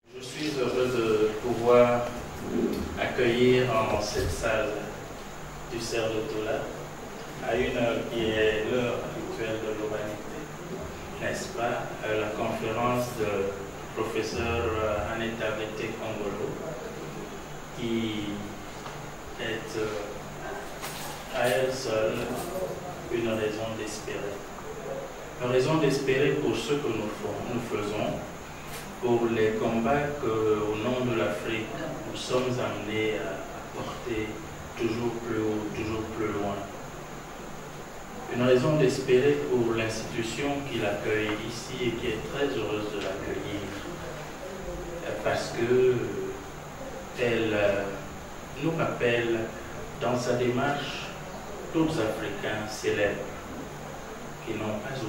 Je suis heureux de pouvoir accueillir en cette salle du Cerf de Toula, à une heure qui est l'heure habituelle de l'humanité, n'est-ce pas, la conférence de professeur Aneta Vete Kongolo, qui est à elle seule une raison d'espérer. Une raison d'espérer pour ce que nous faisons, pour les combats qu'au nom de l'Afrique, nous sommes amenés à porter toujours plus haut, toujours plus loin. Une raison d'espérer pour l'institution qui l'accueille ici et qui est très heureuse de l'accueillir, parce qu'elle nous rappelle dans sa démarche d'autres Africains célèbres qui n'ont pas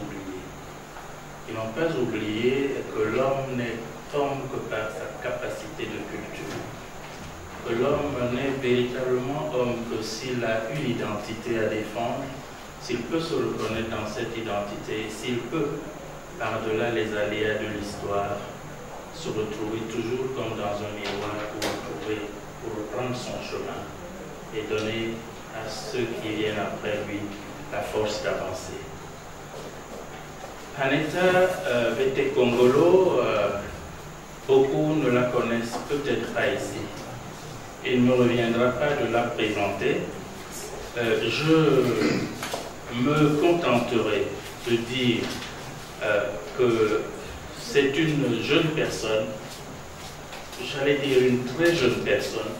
oublié que l'homme n'est homme que par sa capacité de culture, que l'homme n'est véritablement homme que s'il a une identité à défendre, s'il peut se reconnaître dans cette identité, s'il peut, par-delà les aléas de l'histoire, se retrouver toujours comme dans un miroir pour reprendre son chemin et donner à ceux qui viennent après lui la force d'avancer. Aneta Vete Kongolo, beaucoup ne la connaissent peut-être pas ici. Il ne me reviendra pas de la présenter. Je me contenterai de dire que c'est une jeune personne, j'allais dire une très jeune personne,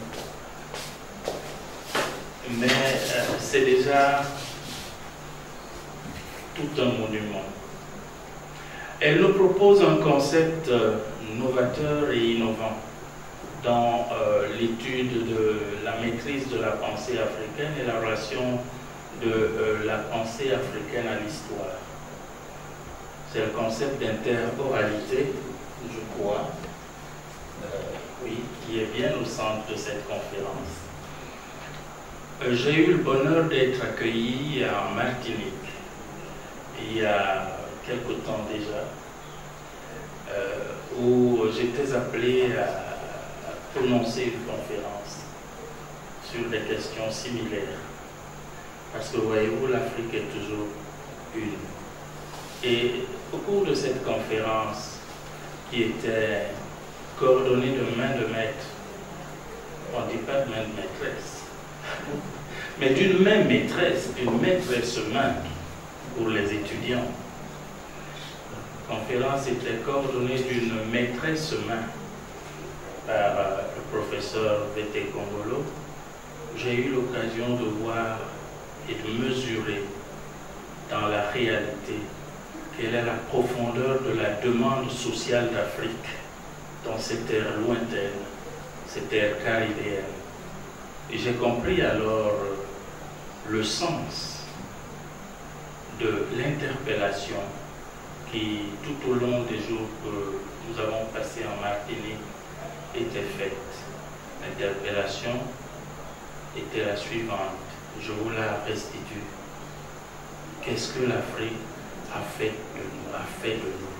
mais c'est déjà tout un monument. Elle nous propose un concept novateur et innovant dans l'étude de la maîtrise de la pensée africaine et la relation de la pensée africaine à l'histoire. C'est le concept d'interoralité, je crois, oui, qui est bien au centre de cette conférence. J'ai eu le bonheur d'être accueilli en Martinique il y a quelque temps déjà, où j'étais appelé à prononcer une conférence sur des questions similaires. Parce que voyez-vous, l'Afrique est toujours une. Et au cours de cette conférence, qui était coordonnée de main de maître, on ne dit pas de main de maîtresse, mais d'une main maîtresse, une maîtresse main pour les étudiants. La conférence était coordonnée d'une maîtresse main par le professeur Vete Kongolo. J'ai eu l'occasion de voir et de mesurer dans la réalité quelle est la profondeur de la demande sociale d'Afrique dans cette ère lointaine, cette ère caribéenne. Et j'ai compris alors le sens de l'interpellation qui, tout au long des jours que nous avons passés en Martinique, était faite. L'interpellation était la suivante. Je vous la restitue. Qu'est-ce que l'Afrique a fait de nous,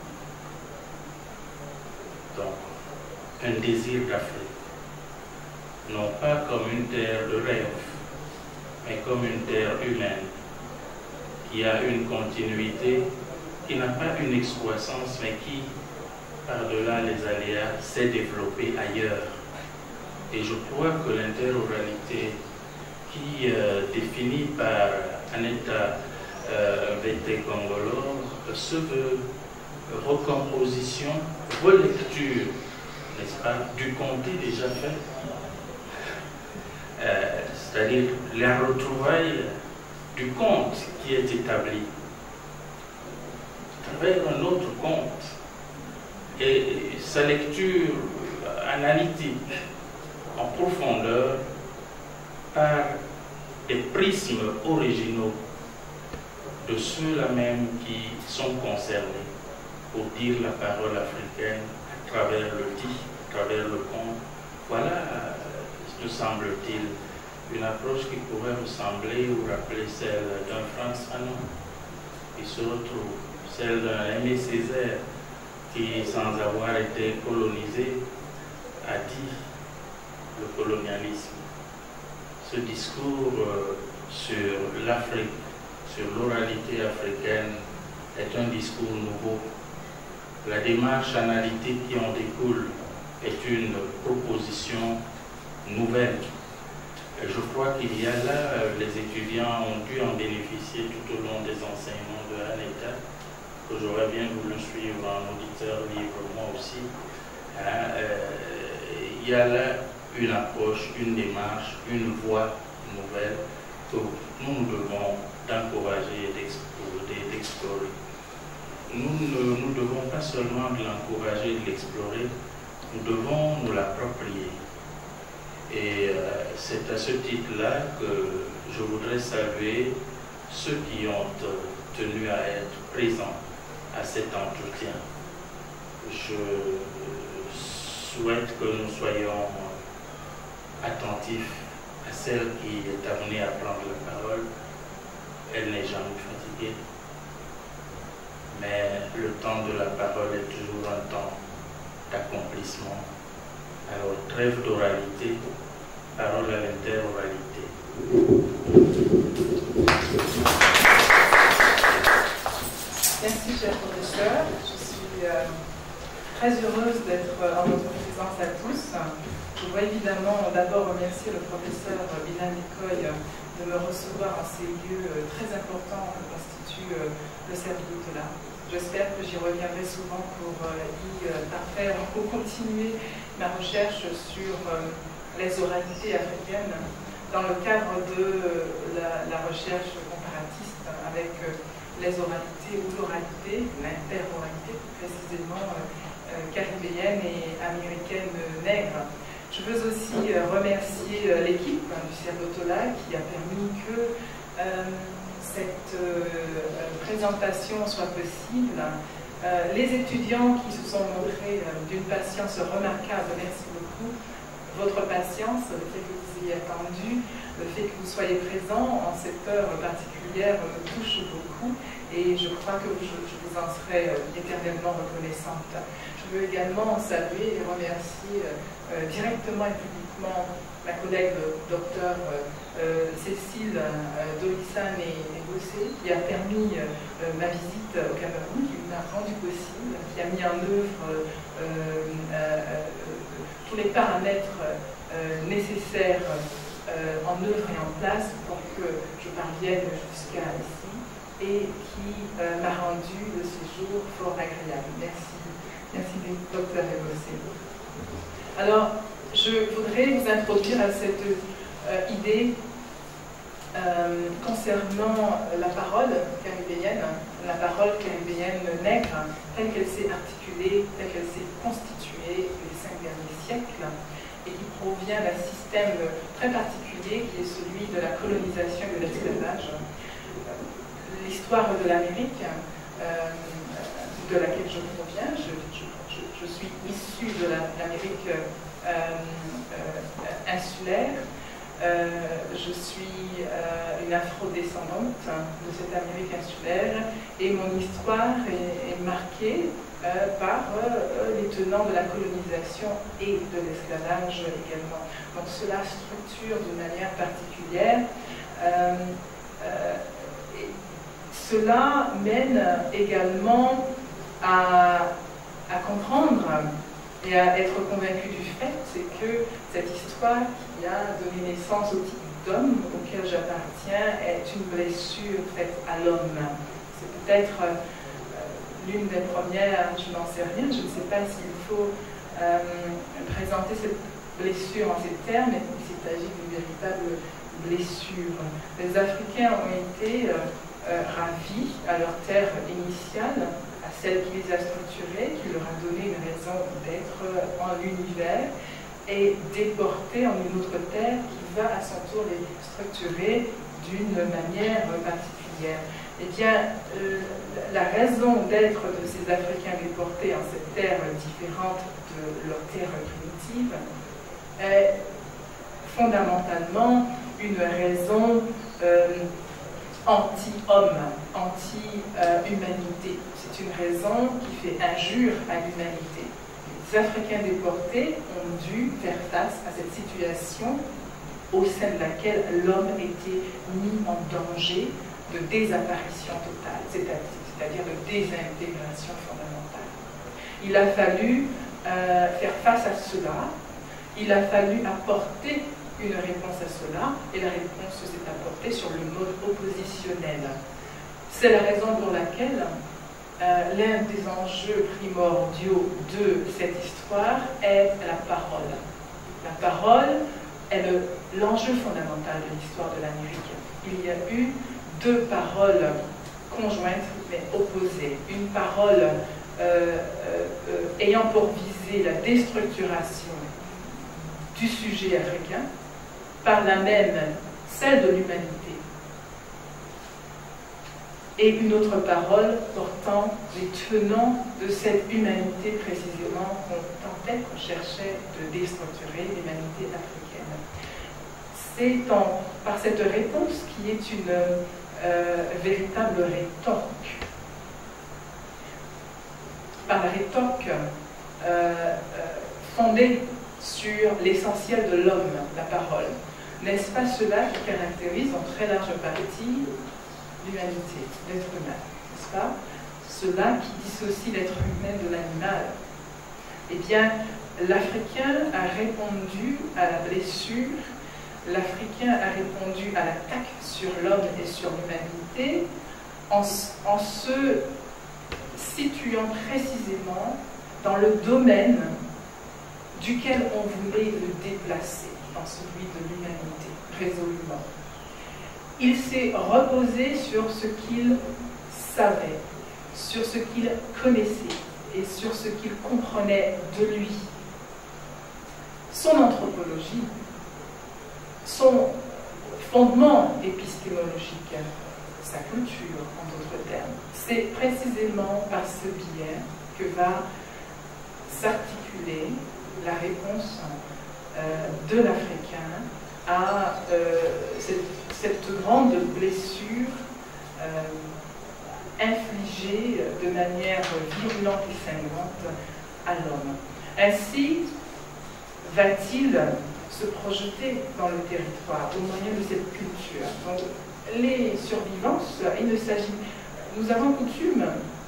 Donc, un désir d'Afrique, non pas comme une terre de rêve, mais comme une terre humaine, qui a une continuité, qui n'a pas une excroissance, mais qui, par-delà les aléas, s'est développée ailleurs. Et je crois que l'interoralité qui définie par Aneta Vete Kongolo se veut recomposition, relecture, n'est-ce pas, du comté déjà fait, c'est-à-dire la retrouvaille du conte qui est établi à travers un autre conte et sa lecture analytique en profondeur par des prismes originaux de ceux-là même qui sont concernés pour dire la parole africaine à travers le dit, à travers le conte. Voilà, me semble-t-il, une approche qui pourrait ressembler ou rappeler celle d'un Frantz Fanon qui se retrouve, celle d'un Aimé Césaire qui, sans avoir été colonisé, a dit le colonialisme. Ce discours sur l'Afrique, sur l'oralité africaine, est un discours nouveau. La démarche analytique qui en découle est une proposition nouvelle. Et je crois qu'il y a là, les étudiants ont dû en bénéficier tout au long des enseignements de Aneta, que j'aurais bien voulu suivre en auditeur libre moi aussi. Il y a là une approche, une démarche, une voie nouvelle que nous devons d'encourager et d'explorer. Nous ne devons pas seulement de l'encourager et de l'explorer, nous devons nous l'approprier. Et c'est à ce titre-là que je voudrais saluer ceux qui ont tenu à être présents à cet entretien. Je souhaite que nous soyons attentifs à celle qui est amenée à prendre la parole. Elle n'est jamais fatiguée, mais le temps de la parole est toujours un temps d'accomplissement. Alors, trêve d'oralité, parole à l'interoralité. Merci, cher professeur. Je suis très heureuse d'être en votre présence à tous. Je voudrais évidemment d'abord remercier le professeur Bilal Nikoy de me recevoir en ces lieux très importants que constitue le Cercle-là. J'espère que j'y reviendrai souvent pour y parfaire ou continuer ma recherche sur les oralités africaines dans le cadre de la recherche comparatiste avec les oralités ou l'oralité, l'interoralité plus précisément caribéenne et américaine nègre. Je veux aussi remercier l'équipe du Cercle qui a permis que cette présentation soit possible. Les étudiants qui se sont montrés d'une patience remarquable, merci beaucoup. Votre patience, le fait que vous ayez attendu, le fait que vous soyez présents en cette heure particulière me touche beaucoup et je crois que je vous en serai éternellement reconnaissante. Je veux également saluer et remercier directement et publiquement ma collègue docteur Cécile Dolissan et Bossé, qui a permis ma visite au Cameroun, qui m'a rendu possible, qui a mis en œuvre tous les paramètres nécessaires en œuvre et en place pour que je parvienne jusqu'à ici et qui m'a rendu le séjour fort agréable. Merci. Merci, docteur Bossé. Alors, je voudrais vous introduire à cette idée concernant la parole caribéenne nègre, telle qu'elle s'est articulée, telle qu'elle s'est constituée les 5 derniers siècles, et qui provient d'un système très particulier qui est celui de la colonisation et de l'esclavage. L'histoire de l'Amérique, de laquelle je proviens, je suis issue de l'Amérique insulaire. Je suis une afro-descendante de cette Amérique insulaire et mon histoire est marquée par les tenants de la colonisation et de l'esclavage également. Donc cela structure d'une manière particulière. Cela mène également à comprendre et à être convaincu du fait, c'est que cette histoire qui a donné naissance au type d'homme auquel j'appartiens est une blessure faite à l'homme. C'est peut-être l'une des premières, je n'en sais rien, je ne sais pas s'il faut présenter cette blessure en ces termes, mais il s'agit d'une véritable blessure. Les Africains ont été ravis à leur terre initiale, à celle qui les a structurés, qui leur a donné une raison d'être en l'univers, et déportés en une autre terre qui va à son tour les structurer d'une manière particulière. Eh bien, la raison d'être de ces Africains déportés en cette terre différente de leur terre primitive est fondamentalement une raison anti-homme, anti-humanité. C'est une raison qui fait injure à l'humanité. Les Africains déportés ont dû faire face à cette situation au sein de laquelle l'homme était mis en danger de désapparition totale, c'est-à-dire de désintégration fondamentale. Il a fallu faire face à cela, il a fallu apporter une réponse à cela, et la réponse s'est apportée sur le mode oppositionnel. C'est la raison pour laquelle l'un des enjeux primordiaux de cette histoire est la parole. La parole est l'enjeu fondamental de l'histoire de l'Amérique. Il y a eu deux paroles conjointes mais opposées. Une parole ayant pour visée la déstructuration du sujet africain, par là même celle de l'humanité, et une autre parole portant les tenants de cette humanité précisément qu'on cherchait de déstructurer, l'humanité africaine. C'est par cette réponse qui est une véritable rétorque. Par la rétorque fondée sur l'essentiel de l'homme, la parole. N'est-ce pas cela qui caractérise en très large partie l'humanité, l'être humain, n'est-ce pas? Cela qui dissocie l'être humain de l'animal. Eh bien, l'Africain a répondu à la blessure, l'Africain a répondu à l'attaque sur l'homme et sur l'humanité en se situant précisément dans le domaine duquel on voulait le déplacer, dans celui de l'humanité, résolument. Il s'est reposé sur ce qu'il savait, sur ce qu'il connaissait et sur ce qu'il comprenait de lui. Son anthropologie, son fondement épistémologique, sa culture, en d'autres termes. C'est précisément par ce biais que va s'articuler la réponse de l'Africain à cette grande blessure infligée de manière virulente et sanglante à l'homme. Ainsi va-t-il se projeter dans le territoire au moyen de cette culture. Donc, les survivances, nous avons coutume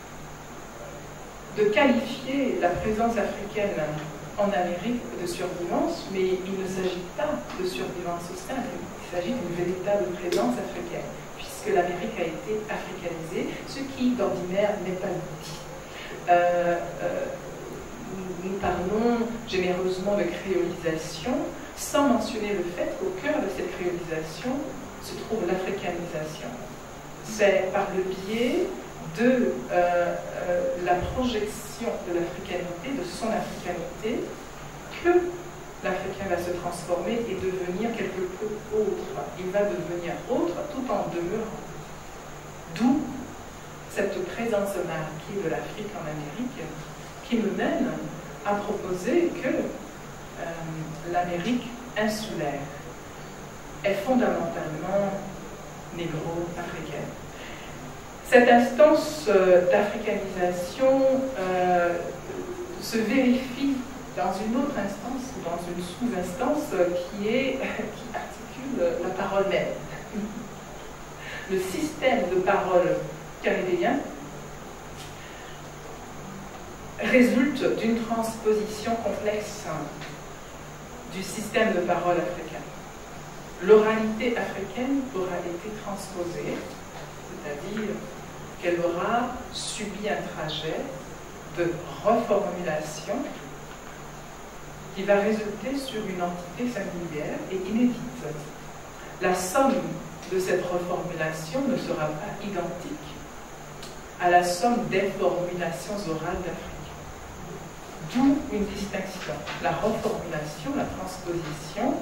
de qualifier la présence africaine en Amérique de survivance, mais il ne s'agit pas de survivance simple, il s'agit d'une véritable présence africaine, puisque l'Amérique a été africanisée, ce qui d'ordinaire n'est pas dit. Nous parlons généreusement de créolisation, sans mentionner le fait qu'au cœur de cette créolisation se trouve l'africanisation. C'est par le biais de la projection de l'africanité, de son africanité, que l'Africain va se transformer et devenir quelque peu autre. Il va devenir autre tout en demeurant. D'où cette présence marquée de l'Afrique en Amérique qui me mène à proposer que l'Amérique insulaire est fondamentalement négro-africaine. Cette instance d'africanisation se vérifie dans une autre instance, dans une sous-instance qui articule la parole même. Le système de parole caribéen résulte d'une transposition complexe du système de parole africain. L'oralité africaine aura été transposée, c'est-à-dire qu'elle aura subi un trajet de reformulation qui va résulter sur une entité singulière et inédite. La somme de cette reformulation ne sera pas identique à la somme des formulations orales d'Afrique. D'où une distinction. La reformulation, la transposition,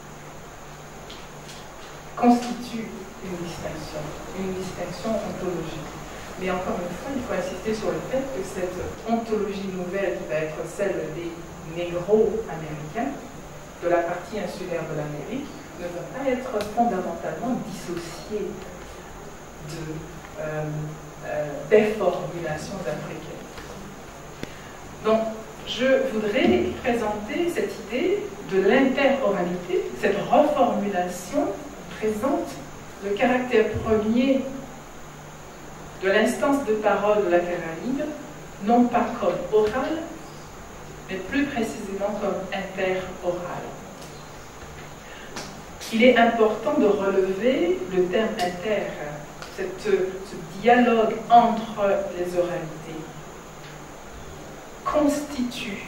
constitue une distinction ontologique. Mais encore une fois, il faut insister sur le fait que cette ontologie nouvelle qui va être celle des négro-américains, de la partie insulaire de l'Amérique, ne va pas être fondamentalement dissociée des formulations africaines. Donc, je voudrais présenter cette idée de l'interoralité. Cette reformulation présente le caractère premier de l'instance de parole de la Caraïbe, non pas comme orale, mais plus précisément comme interoral. Il est important de relever le terme inter, ce dialogue entre les oralités constitue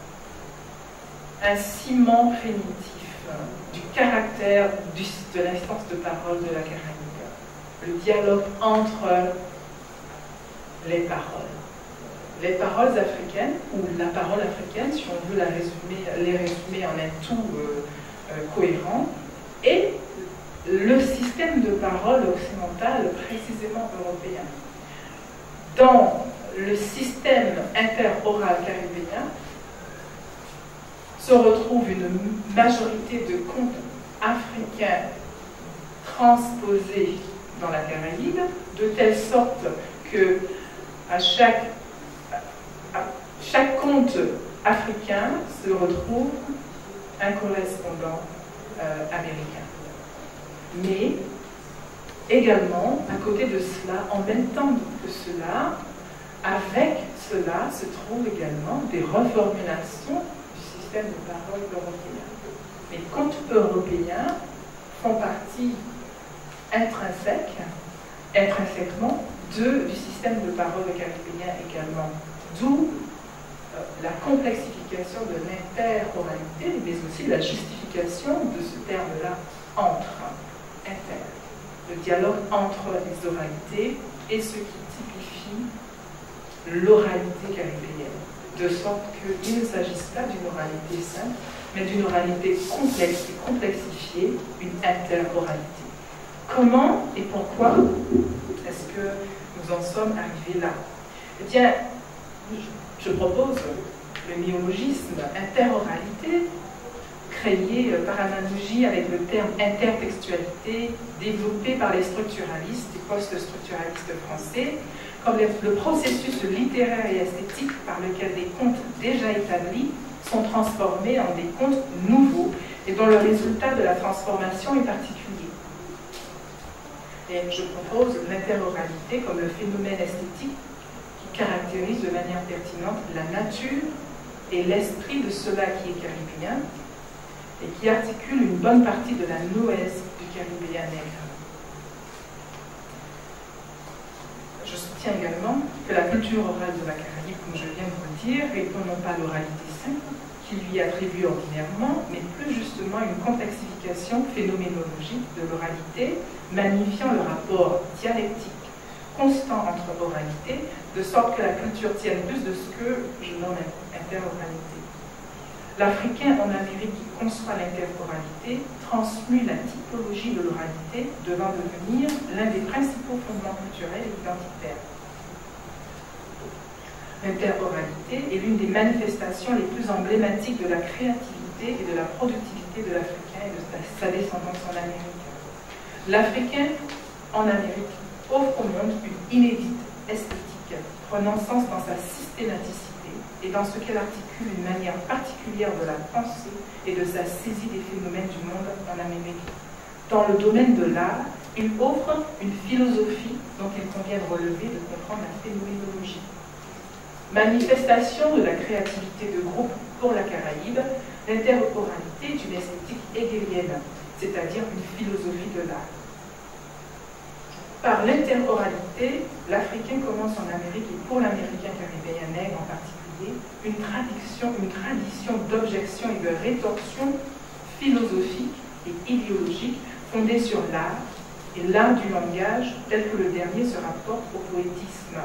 un ciment primitif du caractère de l'instance de parole de la Caraïbe, le dialogue entre les paroles. Les paroles africaines, ou la parole africaine, si on veut les résumer en un tout cohérent, et le système de parole occidental, précisément européen. Dans le système interoral caribéen se retrouve une majorité de contes africains transposés dans la Caraïbe, de telle sorte que à chaque conte africain se retrouve un correspondant américain. Mais également, à côté de cela, en même temps que cela, avec cela se trouvent également des reformulations du système de parole européen. Les contes européens font partie intrinsèquement du système de parole caribéen également. D'où la complexification de l'interoralité, mais aussi la justification de ce terme-là, inter. Le dialogue entre les oralités et ce qui typifie l'oralité caribéenne, de sorte qu'il ne s'agisse pas d'une oralité simple, mais d'une oralité complexe et complexifiée, une interoralité. Comment et pourquoi est-ce que nous en sommes arrivés là? Eh bien, je propose le néologisme interoralité, créé par analogie avec le terme intertextualité, développé par les structuralistes et post-structuralistes français, comme le processus littéraire et esthétique par lequel des contes déjà établis sont transformés en des contes nouveaux et dont le résultat de la transformation est particulier. Et je propose l'interoralité comme le phénomène esthétique qui caractérise de manière pertinente la nature et l'esprit de cela qui est caribéen et qui articule une bonne partie de la noëse du caribéen nègre. Je soutiens également que la culture orale de la Caraïbe, comme je viens de vous le dire, répond non pas à l'oralité simple, qui lui attribue ordinairement, mais plus justement une complexification phénoménologique de l'oralité, magnifiant le rapport dialectique constant entre oralité, de sorte que la culture tienne plus de ce que je nomme interoralité. L'Africain en Amérique qui conçoit l'interoralité transmue la typologie de l'oralité, devant devenir l'un des principaux fondements culturels et identitaires. L'interoralité est l'une des manifestations les plus emblématiques de la créativité et de la productivité de l'Africain et de sa descendance en Amérique. L'Africain en Amérique offre au monde une inédite esthétique, prenant sens dans sa systématicité et dans ce qu'elle articule une manière particulière de la pensée et de sa saisie des phénomènes du monde en Amérique. Dans le domaine de l'art, il offre une philosophie dont il convient de relever, de comprendre la phénoménologie. Manifestation de la créativité de groupe pour la Caraïbe, l'interoralité est une esthétique hegelienne, c'est-à-dire une philosophie de l'art. Par l'interoralité, l'Africain commence en Amérique et pour l'Américain caribéen nègre en particulier, une tradition d'objection et de rétorsion philosophique et idéologique fondée sur l'art et l'art du langage tel que le dernier se rapporte au poétisme.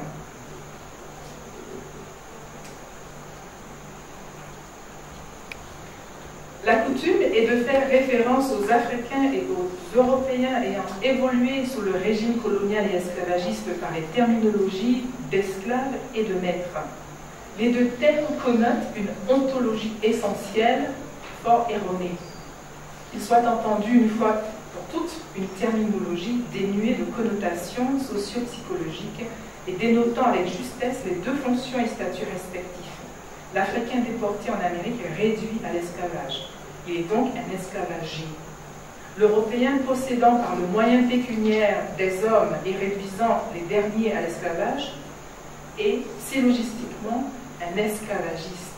La coutume est de faire référence aux Africains et aux Européens ayant évolué sous le régime colonial et esclavagiste par les terminologies d'esclaves et de maîtres. Les deux termes connotent une ontologie essentielle, fort erronée. Qu'ils soient entendus une fois pour toute une terminologie dénuée de connotations socio-psychologiques et dénotant avec justesse les deux fonctions et statuts respectifs. L'Africain déporté en Amérique est réduit à l'esclavage. Il est donc un esclavagier. L'Européen possédant par le moyen pécuniaire des hommes et réduisant les derniers à l'esclavage est syllogistiquement un esclavagiste.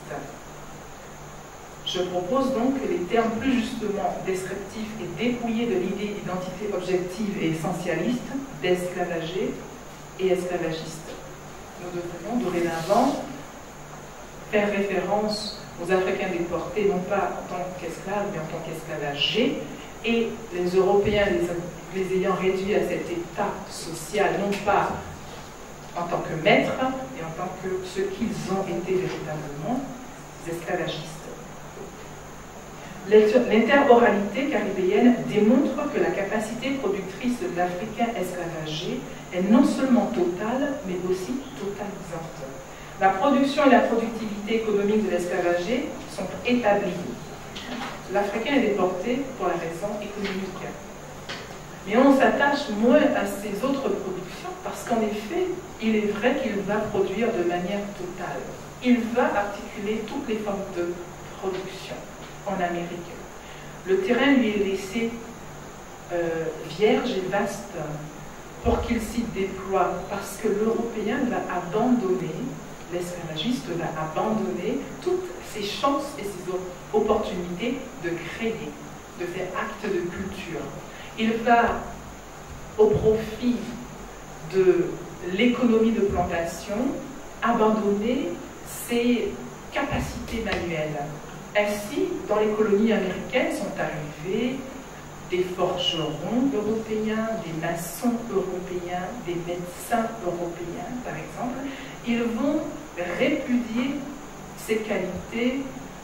Je propose donc que les termes plus justement descriptifs et dépouillés de l'idée d'identité objective et essentialiste, d'esclavager et esclavagiste. Nous devrions dorénavant faire référence aux Africains déportés, non pas en tant qu'esclaves, mais en tant qu'esclavagés, et les Européens les ayant réduits à cet état social, non pas en tant que maîtres, mais en tant que ce qu'ils ont été véritablement, des esclavagistes. L'interoralité caribéenne démontre que la capacité productrice de l'Africain esclavagé est non seulement totale, mais aussi totalisante. La production et la productivité économique de l'esclavagé sont établies. L'Africain est déporté pour la raison économique. Mais on s'attache moins à ses autres productions parce qu'en effet, il est vrai qu'il va produire de manière totale. Il va articuler toutes les formes de production en Amérique. Le terrain lui est laissé vierge et vaste pour qu'il s'y déploie parce que l'Européen va abandonner, l'esclavagiste va abandonner toutes ses chances et ses opportunités de créer, de faire acte de culture. Il va, au profit de l'économie de plantation, abandonner ses capacités manuelles. Ainsi, dans les colonies américaines sont arrivés des forgerons européens, des maçons européens, des médecins européens, par exemple. Ils vont répudier ces qualités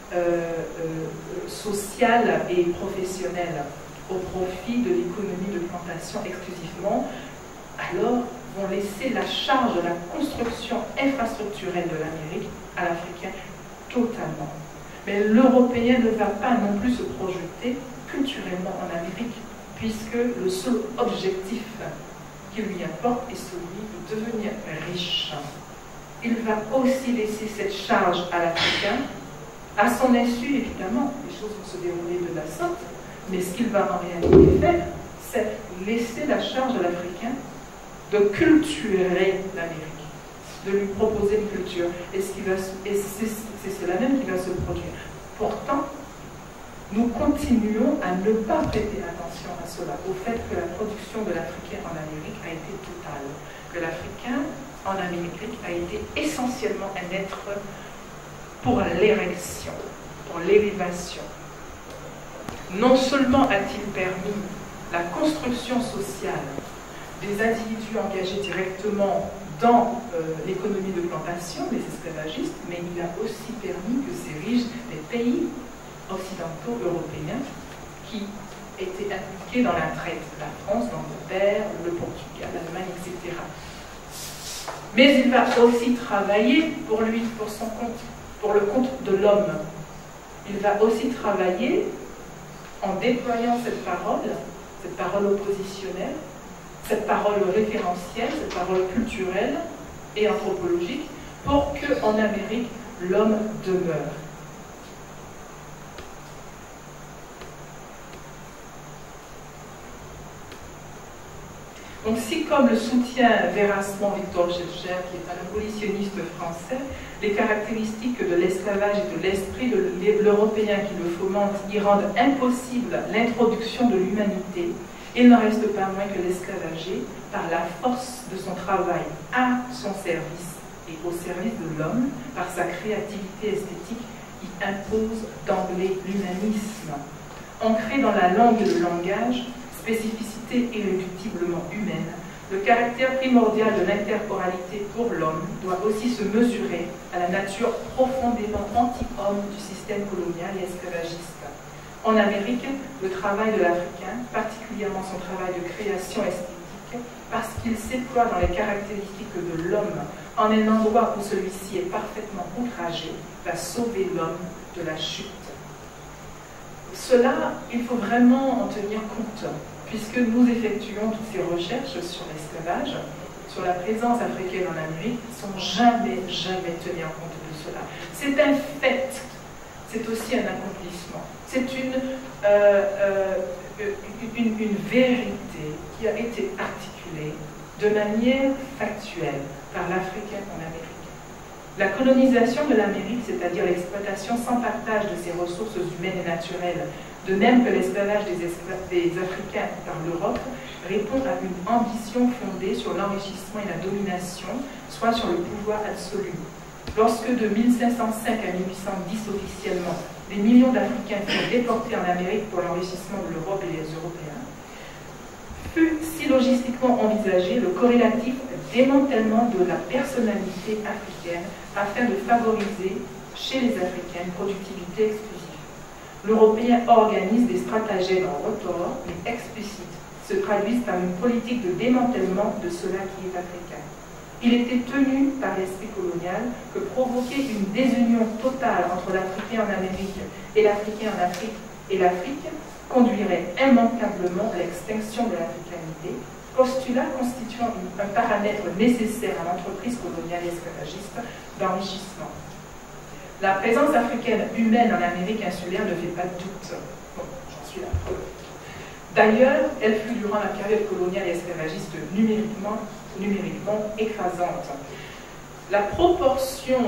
sociales et professionnelles au profit de l'économie de plantation exclusivement, alors vont laisser la charge de la construction infrastructurelle de l'Amérique à l'Africain totalement. Mais l'Européen ne va pas non plus se projeter culturellement en Amérique, puisque le seul objectif qu'il lui importe est celui de devenir riche. Il va aussi laisser cette charge à l'Africain. À son insu, évidemment, les choses vont se dérouler de la sorte, mais ce qu'il va en réalité faire, c'est laisser la charge à l'Africain de culturer l'Amérique, de lui proposer une culture. Et c'est cela même qui va se produire. Pourtant, nous continuons à ne pas prêter attention à cela, au fait que la production de l'Africain en Amérique a été totale, que l'Africain en Amérique a été essentiellement un être pour l'érection, pour l'élévation. Non seulement a-t-il permis la construction sociale des individus engagés directement dans l'économie de plantation, les esclavagistes, mais il a aussi permis que s'érigent les pays occidentaux européens qui étaient impliqués dans la traite, la France, l'Angleterre, le Portugal, l'Allemagne, etc. Mais il va aussi travailler pour lui, pour son compte, pour le compte de l'homme. Il va aussi travailler en déployant cette parole oppositionnelle, cette parole référentielle, cette parole culturelle et anthropologique, pour qu'en Amérique, l'homme demeure. Donc si, comme le soutient véracement Victor Schœlcher, qui est un abolitionniste français, les caractéristiques de l'esclavage et de l'esprit de l'Européen qui le fomente y rendent impossible l'introduction de l'humanité, il n'en reste pas moins que l'esclavager, par la force de son travail à son service et au service de l'homme, par sa créativité esthétique, y impose d'emblée l'humanisme. Ancré dans la langue et le langage, spécificité irréductiblement humaine, le caractère primordial de l'intercoralité pour l'homme doit aussi se mesurer à la nature profondément anti-homme du système colonial et esclavagiste. En Amérique, le travail de l'Africain, particulièrement son travail de création esthétique, parce qu'il s'éploie dans les caractéristiques de l'homme en un endroit où celui-ci est parfaitement outragé, va sauver l'homme de la chute. Cela, il faut vraiment en tenir compte, puisque nous effectuons toutes ces recherches sur l'esclavage, sur la présence africaine en Amérique, sont jamais tenues en compte de cela. C'est un fait, c'est aussi un accomplissement. C'est une vérité qui a été articulée de manière factuelle par l'Africain en Amérique. La colonisation de l'Amérique, c'est-à-dire l'exploitation sans partage de ses ressources humaines et naturelles, de même que l'esclavage des Africains par l'Europe, répond à une ambition fondée sur l'enrichissement et la domination, soit sur le pouvoir absolu. Lorsque de 1505 à 1810 officiellement, des millions d'Africains furent déportés en Amérique pour l'enrichissement de l'Europe et des Européens, fut si logistiquement envisagé le corrélatif démantèlement de la personnalité africaine afin de favoriser chez les Africains une productivité exclusive. L'Européen organise des stratagèmes en retors, mais explicites, se traduisent par une politique de démantèlement de cela qui est africain. Il était tenu par l'esprit colonial que provoquer une désunion totale entre l'Africain en Amérique et l'Africain en Afrique et l'Afrique conduirait immanquablement à l'extinction de l'africanité, postulat constituant un paramètre nécessaire à l'entreprise coloniale et esclavagiste d'enrichissement. La présence africaine humaine en Amérique insulaire ne fait pas de doute. Bon, j'en suis la preuve. D'ailleurs, elle fut durant la période coloniale et esclavagiste numériquement écrasante. La proportion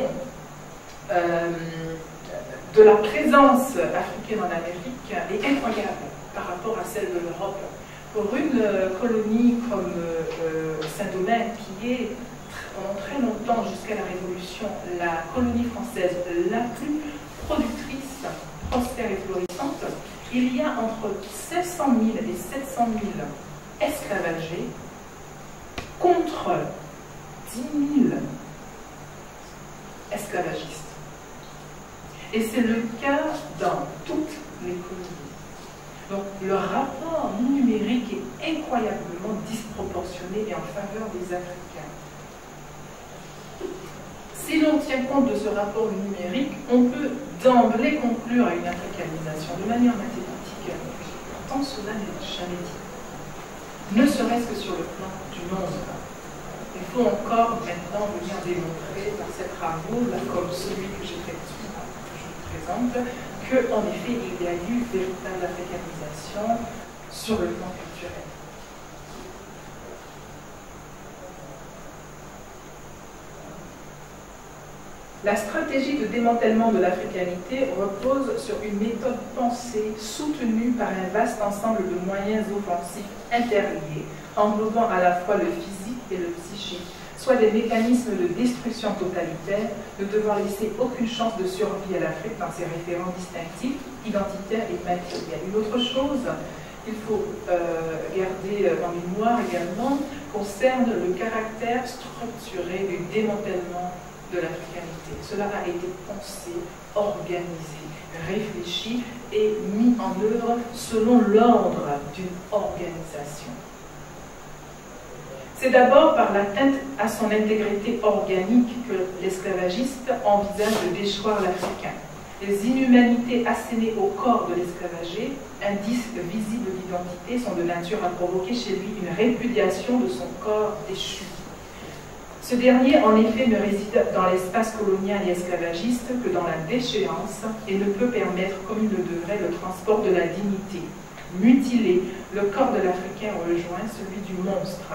de la présence africaine en Amérique est incroyable par rapport à celle de l'Europe. Pour une colonie comme Saint-Domingue, qui est pendant très longtemps, jusqu'à la Révolution, la colonie française la plus productrice, prospère et florissante, il y a entre 500 000 et 700 000 esclavagés contre 10 000 esclavagistes. Et c'est le cas dans toutes les colonies. Donc le rapport numérique est incroyablement disproportionné et en faveur des Africains. Si l'on tient compte de ce rapport numérique, on peut d'emblée conclure à une africanisation de manière mathématique. Pourtant, cela n'est jamais dit. Ne serait-ce que sur le plan du nombre. Il faut encore maintenant venir démontrer par ces travaux, là, comme celui que j'effectue, que je vous présente, qu'en effet, il y a eu véritable africanisation sur le plan culturel. La stratégie de démantèlement de l'africanité repose sur une méthode pensée soutenue par un vaste ensemble de moyens offensifs interliés, englobant à la fois le physique et le psychique, soit des mécanismes de destruction totalitaire, ne devant laisser aucune chance de survie à l'Afrique dans ses référents distinctifs, identitaires et matériels. Une autre chose qu'il faut garder en mémoire également concerne le caractère structuré du démantèlement de l'africanité. Cela a été pensé, organisé, réfléchi et mis en œuvre selon l'ordre d'une organisation. C'est d'abord par l'atteinte à son intégrité organique que l'esclavagiste envisage de déchoir l'Africain. Les inhumanités assénées au corps de l'esclavagé, indices visibles d'identité, sont de nature à provoquer chez lui une répudiation de son corps déchu. Ce dernier, en effet, ne réside dans l'espace colonial et esclavagiste que dans la déchéance et ne peut permettre, comme il le devrait, le transport de la dignité. Mutilé, le corps de l'Africain rejoint celui du monstre.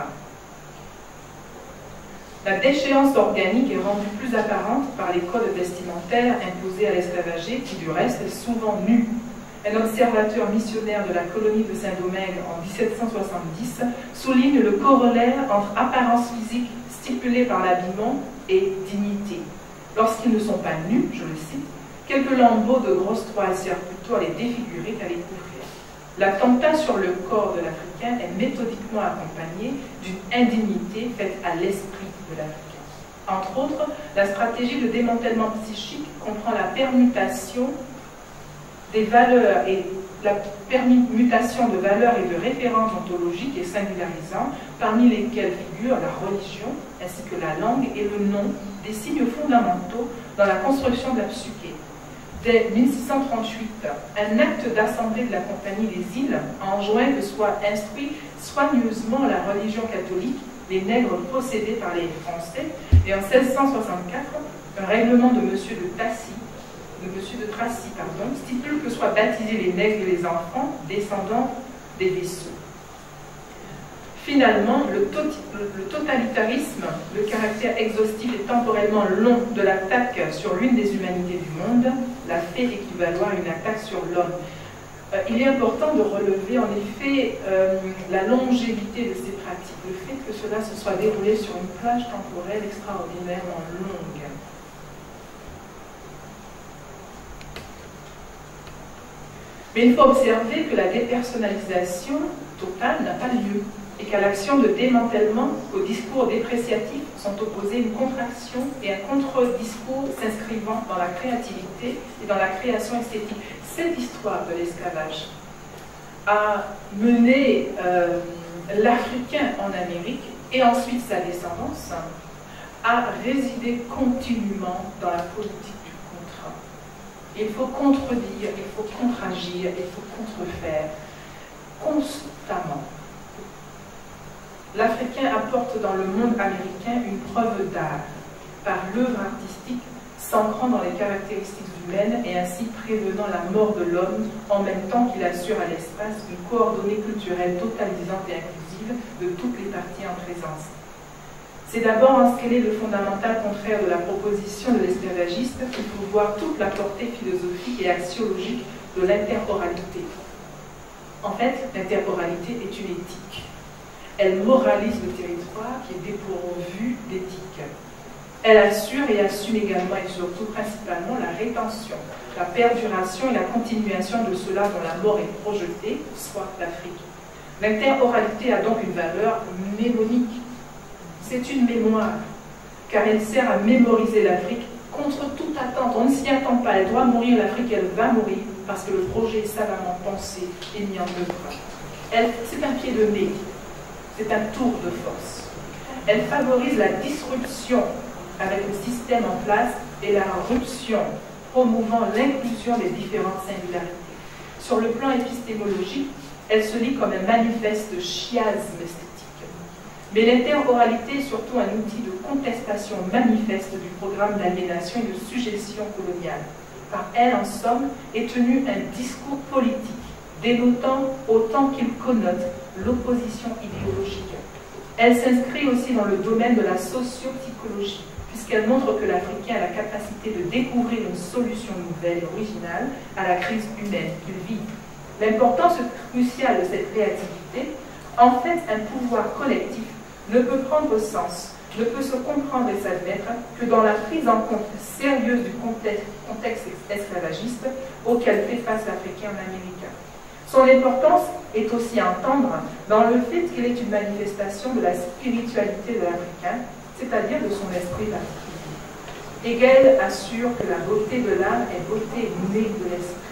La déchéance organique est rendue plus apparente par les codes vestimentaires imposés à l'esclavagé, qui du reste est souvent nu. Un observateur missionnaire de la colonie de Saint-Domingue en 1770 souligne le corollaire entre apparence physique stipulée par l'habillement et dignité. Lorsqu'ils ne sont pas nus, je le cite, quelques lambeaux de grosse toile servent plutôt à les défigurer qu'à les couvrir. L'attentat sur le corps de l'Africain est méthodiquement accompagné d'une indignité faite à l'esprit de l'Africain. Entre autres, la stratégie de démantèlement psychique comprend la permutation des valeurs et la permutation de valeurs et de références ontologiques et singularisants, parmi lesquelles figurent la religion, ainsi que la langue et le nom, des signes fondamentaux dans la construction de la psyché. Dès 1638, un acte d'assemblée de la Compagnie des îles enjoint que soit instruit soigneusement la religion catholique, les nègres possédés par les Français, et en 1664, un règlement de M. de Tracy, stipule que soient baptisés les nègres et les enfants descendants des vaisseaux. Finalement, le totalitarisme, le caractère exhaustif et temporellement long de l'attaque sur l'une des humanités du monde, l'a fait équivaloir à une attaque sur l'homme. Il est important de relever en effet la longévité de ces pratiques, le fait que cela se soit déroulé sur une plage temporelle extraordinairement longue. Mais il faut observer que la dépersonnalisation totale n'a pas lieu et qu'à l'action de démantèlement, au discours dépréciatif sont opposés une contraction et un contre-discours s'inscrivant dans la créativité et dans la création esthétique. Cette histoire de l'esclavage a mené l'Africain en Amérique et ensuite sa descendance à résider continuellement dans la politique du contrat. Il faut contredire, il faut contre-agir, il faut contrefaire constamment. L'Africain apporte dans le monde américain une preuve d'art par l'œuvre artistique s'ancrant dans les caractéristiques humaines et ainsi prévenant la mort de l'homme en même temps qu'il assure à l'espace une coordonnée culturelle totalisante et inclusive de toutes les parties en présence. C'est d'abord en ce qu'elle est le fondamental contraire de la proposition de l'esclavagiste qu'il faut voir toute la portée philosophique et axiologique de l'interoralité. En fait, l'interoralité est une éthique. Elle moralise le territoire qui est dépourvu d'éthique. Elle assure et assume également et surtout principalement la rétention, la perduration et la continuation de cela dont la mort est projetée, soit l'Afrique. L'interoralité a donc une valeur mnémonique. C'est une mémoire, car elle sert à mémoriser l'Afrique contre toute attente. On ne s'y attend pas, elle doit mourir, l'Afrique, elle va mourir, parce que le projet est savamment pensé et mis en œuvre. C'est un pied de nez. C'est un tour de force. Elle favorise la disruption avec le système en place et la ruption, promouvant l'inclusion des différentes singularités. Sur le plan épistémologique, elle se lit comme un manifeste chiasme esthétique. Mais l'interoralité est surtout un outil de contestation manifeste du programme d'aliénation et de suggestion coloniale. Par elle, en somme, est tenu un discours politique, dénotant autant qu'il connote l'opposition idéologique. Elle s'inscrit aussi dans le domaine de la sociopsychologie, puisqu'elle montre que l'Africain a la capacité de découvrir une solution nouvelle et originale à la crise humaine qu'il vit. L'importance cruciale de cette créativité, en fait, un pouvoir collectif ne peut prendre sens, ne peut se comprendre et s'admettre que dans la prise en compte sérieuse du contexte esclavagiste auquel fait face l'Africain en Amérique. Son importance est aussi à entendre dans le fait qu'il est une manifestation de la spiritualité de l'Africain, c'est-à-dire de son esprit particulier. Hegel assure que la beauté de l'âme est beauté née de l'esprit.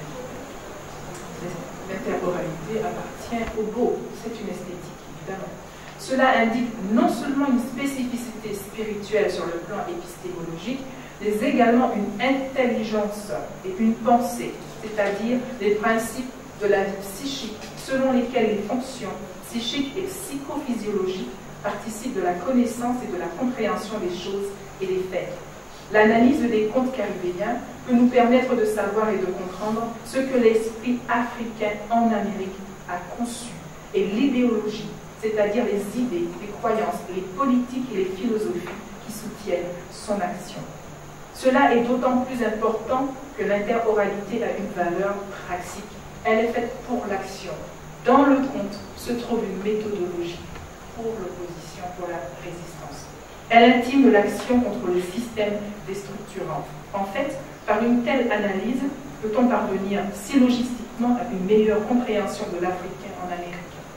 L'interoralité appartient au beau, c'est une esthétique, évidemment. Cela indique non seulement une spécificité spirituelle sur le plan épistémologique, mais également une intelligence et une pensée, c'est-à-dire les principes de la vie psychique, selon lesquels les fonctions psychiques et psychophysiologiques participent de la connaissance et de la compréhension des choses et des faits. L'analyse des contes caribéens peut nous permettre de savoir et de comprendre ce que l'esprit africain en Amérique a conçu, et l'idéologie, c'est-à-dire les idées, les croyances, les politiques et les philosophies qui soutiennent son action. Cela est d'autant plus important que l'interoralité a une valeur pratique. Elle est faite pour l'action. Dans le conte se trouve une méthodologie pour l'opposition, pour la résistance. Elle intime l'action contre le système déstructurant. En fait, par une telle analyse, peut-on parvenir syllogistiquement à une meilleure compréhension de l'Africain en Amérique.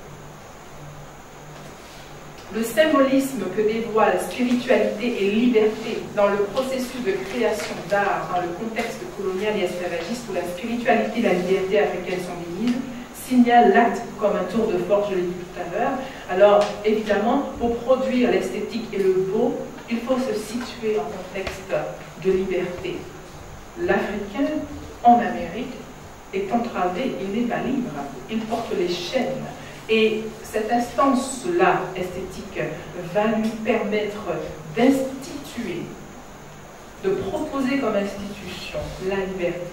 Le symbolisme que dévoilent spiritualité et liberté dans le processus de création d'art dans le contexte colonial et esclavagiste où la spiritualité et la liberté africaine sont mises, signale l'acte comme un tour de force, je l'ai dit tout à l'heure. Alors, évidemment, pour produire l'esthétique et le beau, il faut se situer en contexte de liberté. L'Africain en Amérique est entravé, il n'est pas libre, il porte les chaînes. Et cette instance-là, esthétique, va lui permettre d'instituer, de proposer comme institution la liberté.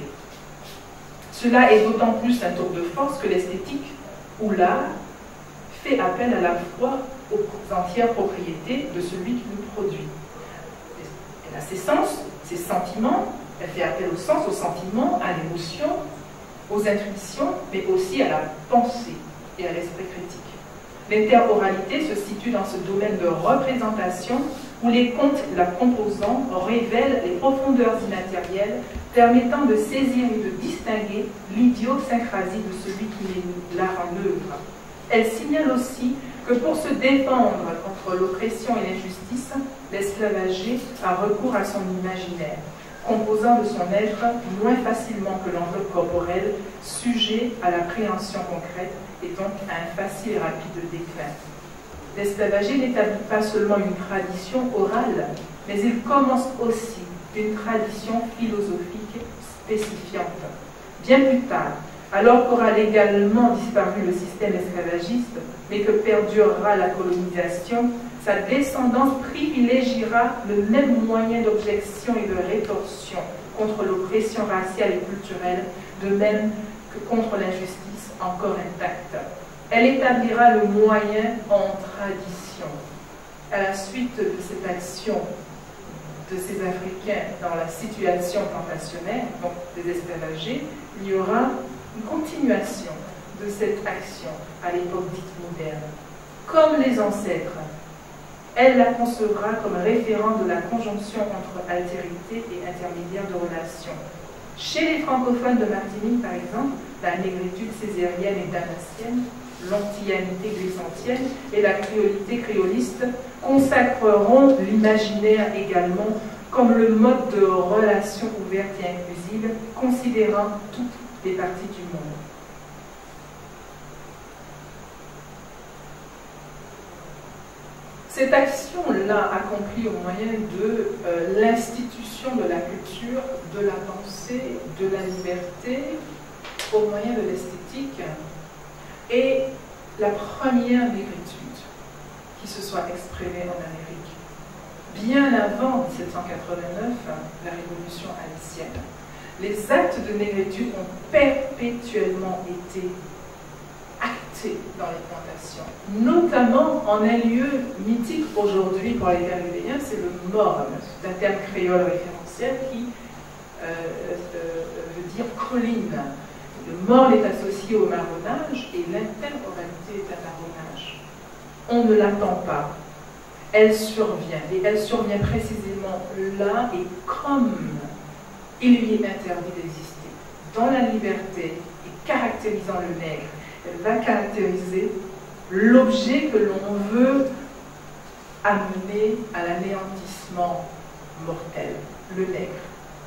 Cela est d'autant plus un tour de force que l'esthétique, ou l'art, fait appel à la fois aux entières propriétés de celui qui nous produit. Elle a ses sens, ses sentiments, elle fait appel au sens, aux sentiments, à l'émotion, aux intuitions, mais aussi à la pensée et à l'esprit critique. L'interoralité se situe dans ce domaine de représentation où les contes, la composant, révèlent les profondeurs immatérielles permettant de saisir et de distinguer l'idiosyncrasie de celui qui met l'art en œuvre. Elle signale aussi que pour se défendre contre l'oppression et l'injustice, l'esclavager a recours à son imaginaire, composant de son être moins facilement que l'enveloppe corporelle, sujet à la préhension concrète et donc à un facile et rapide déclin. L'esclavager n'établit pas seulement une tradition orale, mais il commence aussi une tradition philosophique spécifiante. Bien plus tard, alors qu'aura légalement disparu le système esclavagiste, mais que perdurera la colonisation, sa descendance privilégiera le même moyen d'objection et de rétorsion contre l'oppression raciale et culturelle, de même que contre l'injustice encore intacte. Elle établira le moyen en tradition. À la suite de cette action de ces Africains dans la situation plantationnaire, donc des esclavagés, il y aura une continuation de cette action à l'époque dite moderne. Comme les ancêtres, elle la concevra comme référent de la conjonction entre altérité et intermédiaire de relations. Chez les francophones de Martinique, par exemple, la négritude césarienne et damascienne, l'antillanité glissantienne et la créolité créoliste consacreront l'imaginaire également comme le mode de relation ouverte et inclusive, considérant toutes les parties du monde. Cette action-là accomplie au moyen de l'institution de la culture, de la pensée, de la liberté, au moyen de l'esthétique, est la première négritude qui se soit exprimée en Amérique. Bien avant 1789, la Révolution haïtienne, les actes de négritude ont perpétuellement été actés dans les plantations, notamment en un lieu mythique aujourd'hui pour les Caribéens, c'est le morne, c'est un terme créole référentiel qui veut dire colline. Le morne est associé au marronnage et l'interoralité est un marronnage. On ne l'attend pas. Elle survient, et elle survient précisément là, et comme il lui est interdit d'exister, dans la liberté et caractérisant le nègre, elle va caractériser l'objet que l'on veut amener à l'anéantissement mortel, le nègre.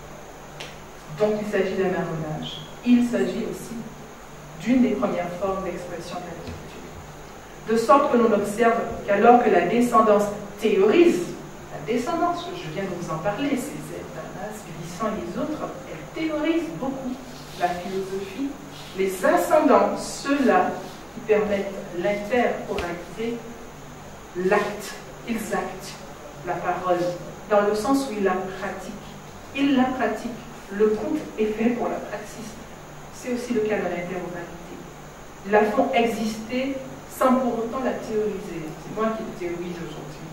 Donc il s'agit d'un marronnage. Il s'agit aussi d'une des premières formes d'expression de la culture. De sorte que l'on observe qu'alors que la descendance théorise, la descendance, je viens de vous en parler, c'est Damas, Glissant et les autres, elle théorise beaucoup la philosophie, les ascendants, ceux-là qui permettent l'interoralité, l'acte, ils actent la parole, dans le sens où ils la pratiquent. Ils la pratiquent. Le conte est fait pour la praxis. C'est aussi le cas de l'interoralité. Ils la font exister sans pour autant la théoriser. C'est moi qui le théorise aujourd'hui.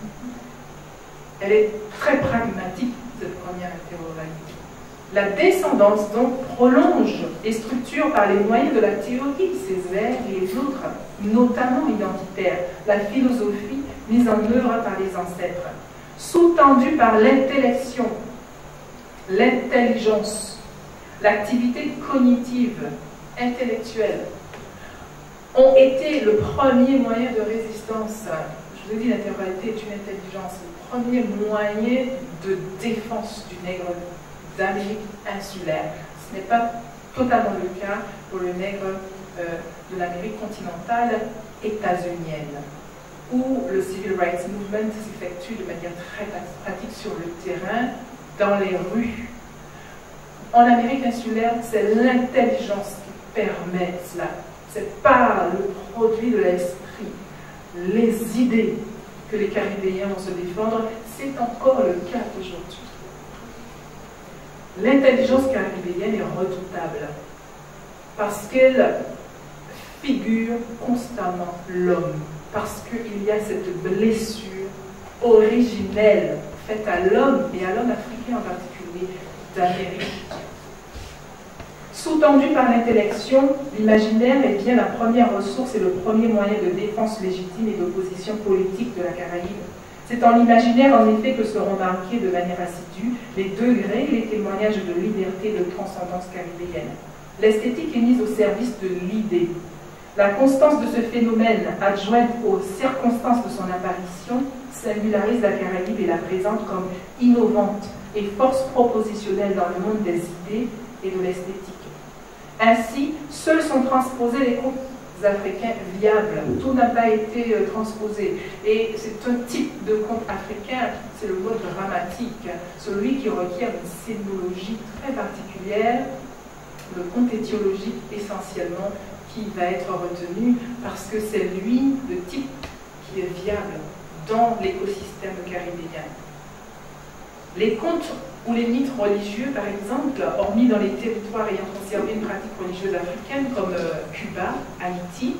Elle est très pragmatique, cette première interoralité. La descendance, donc, prolonge et structure par les moyens de la théorie ces vers et les autres, notamment identitaires, la philosophie mise en œuvre par les ancêtres, sous-tendue par l'intellection, l'intelligence, l'activité cognitive, intellectuelle, ont été le premier moyen de résistance. Je vous ai dit, l'interoralité est une intelligence, le premier moyen de défense du nègre d'Amérique insulaire. Ce n'est pas totalement le cas pour le nègre de l'Amérique continentale états-unienne, où le Civil Rights Movement s'effectue de manière très pratique sur le terrain, dans les rues, en Amérique insulaire, c'est l'intelligence qui permet cela. C'est pas le produit de l'esprit, les idées que les Caribéens vont se défendre, c'est encore le cas aujourd'hui. L'intelligence caribéenne est redoutable parce qu'elle figure constamment l'homme, parce qu'il y a cette blessure originelle faite à l'homme et à l'homme africain en particulier d'Amérique. Sous-tendu par l'intellection, l'imaginaire est bien la première ressource et le premier moyen de défense légitime et d'opposition politique de la Caraïbe. C'est dans l'imaginaire, en effet, que seront marqués de manière assidue les degrés et les témoignages de liberté et de transcendance caribéenne. L'esthétique est mise au service de l'idée. La constance de ce phénomène, adjointe aux circonstances de son apparition, singularise la Caraïbe et la présente comme innovante et force propositionnelle dans le monde des idées et de l'esthétique. Ainsi, seuls sont transposés les contes africains viables. Tout n'a pas été transposé. Et c'est un type de conte africain, c'est le conte dramatique, celui qui requiert une sémiologie très particulière, le conte étiologique essentiellement, qui va être retenu parce que c'est lui le type qui est viable dans l'écosystème caribéen. Les contes ou les mythes religieux, par exemple, hormis dans les territoires ayant conservé une pratique religieuse africaine comme Cuba, Haïti,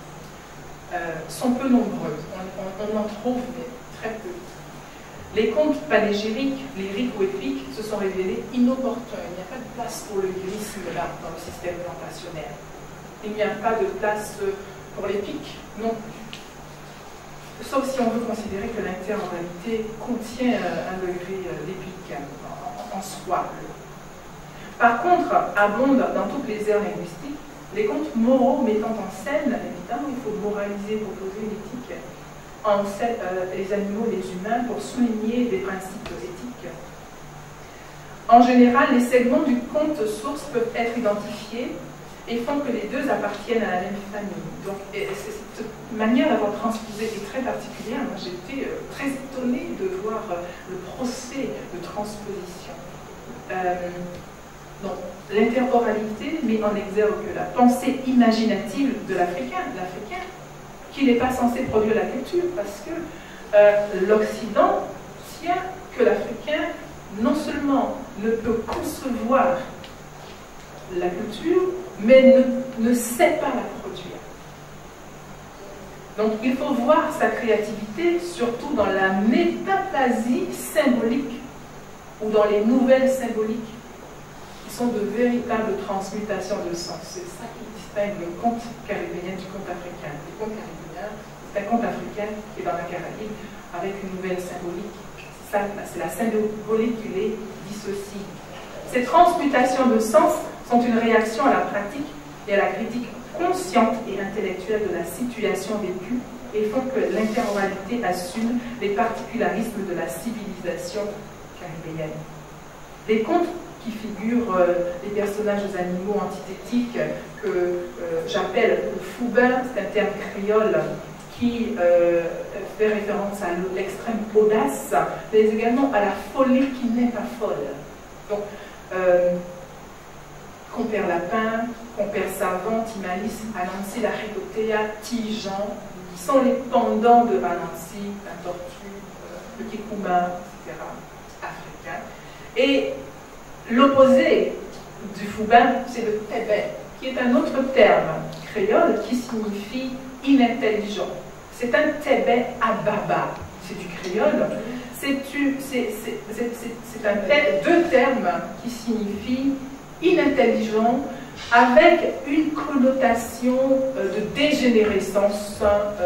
sont peu nombreux. On en trouve, mais très peu. Les contes panégyriques, lyriques ou épiques se sont révélés inopportuns. Il n'y a pas de place pour le lyrisme là, dans le système plantationnel. Il n'y a pas de place pour l'épique non plus. Sauf si on veut considérer que l'interoralité contient un degré d'épique en soi. Par contre, abondent dans toutes les aires linguistiques les contes moraux mettant en scène, évidemment, il faut moraliser, proposer une éthique, en scène les animaux et les humains pour souligner des principes éthiques. En général, les segments du conte source peuvent être identifiés et font que les deux appartiennent à la même famille. Donc, cette manière d'avoir transposé est très particulière. Moi, j'étais très étonnée de voir le procès de transposition. Donc, l'interoralité met en exergue la pensée imaginative de l'Africain, qui n'est pas censé produire la culture, parce que l'Occident tient que l'Africain, non seulement ne peut concevoir la culture, mais ne sait pas la produire. Donc il faut voir sa créativité surtout dans la métaplasie symbolique ou dans les nouvelles symboliques qui sont de véritables transmutations de sens. C'est ça qui distingue le conte caribéen du conte africain. Le conte caribéen, c'est un conte africain qui est dans la Caraïbe avec une nouvelle symbolique. C'est la symbolique qui les dissocie. Ces transmutations de sens sont une réaction à la pratique et à la critique consciente et intellectuelle de la situation vécue et font que l'interoralité assume les particularismes de la civilisation caribéenne. Les contes qui figurent des personnages animaux antithétiques que j'appelle le foubin, c'est un terme créole qui fait référence à l'extrême audace, mais également à la folie qui n'est pas folle. Donc, Compère Lapin, Compère Savant, Timaïs, Anansi, la Ricotea, Tijan, sont les pendants de Anansi, la tortue, le Kikouma, etc., africain. Et l'opposé du foubin, c'est le tébé, qui est un autre terme créole qui signifie inintelligent. C'est un tébé ababa, c'est du créole. C'est deux termes qui signifient inintelligent avec une connotation de dégénérescence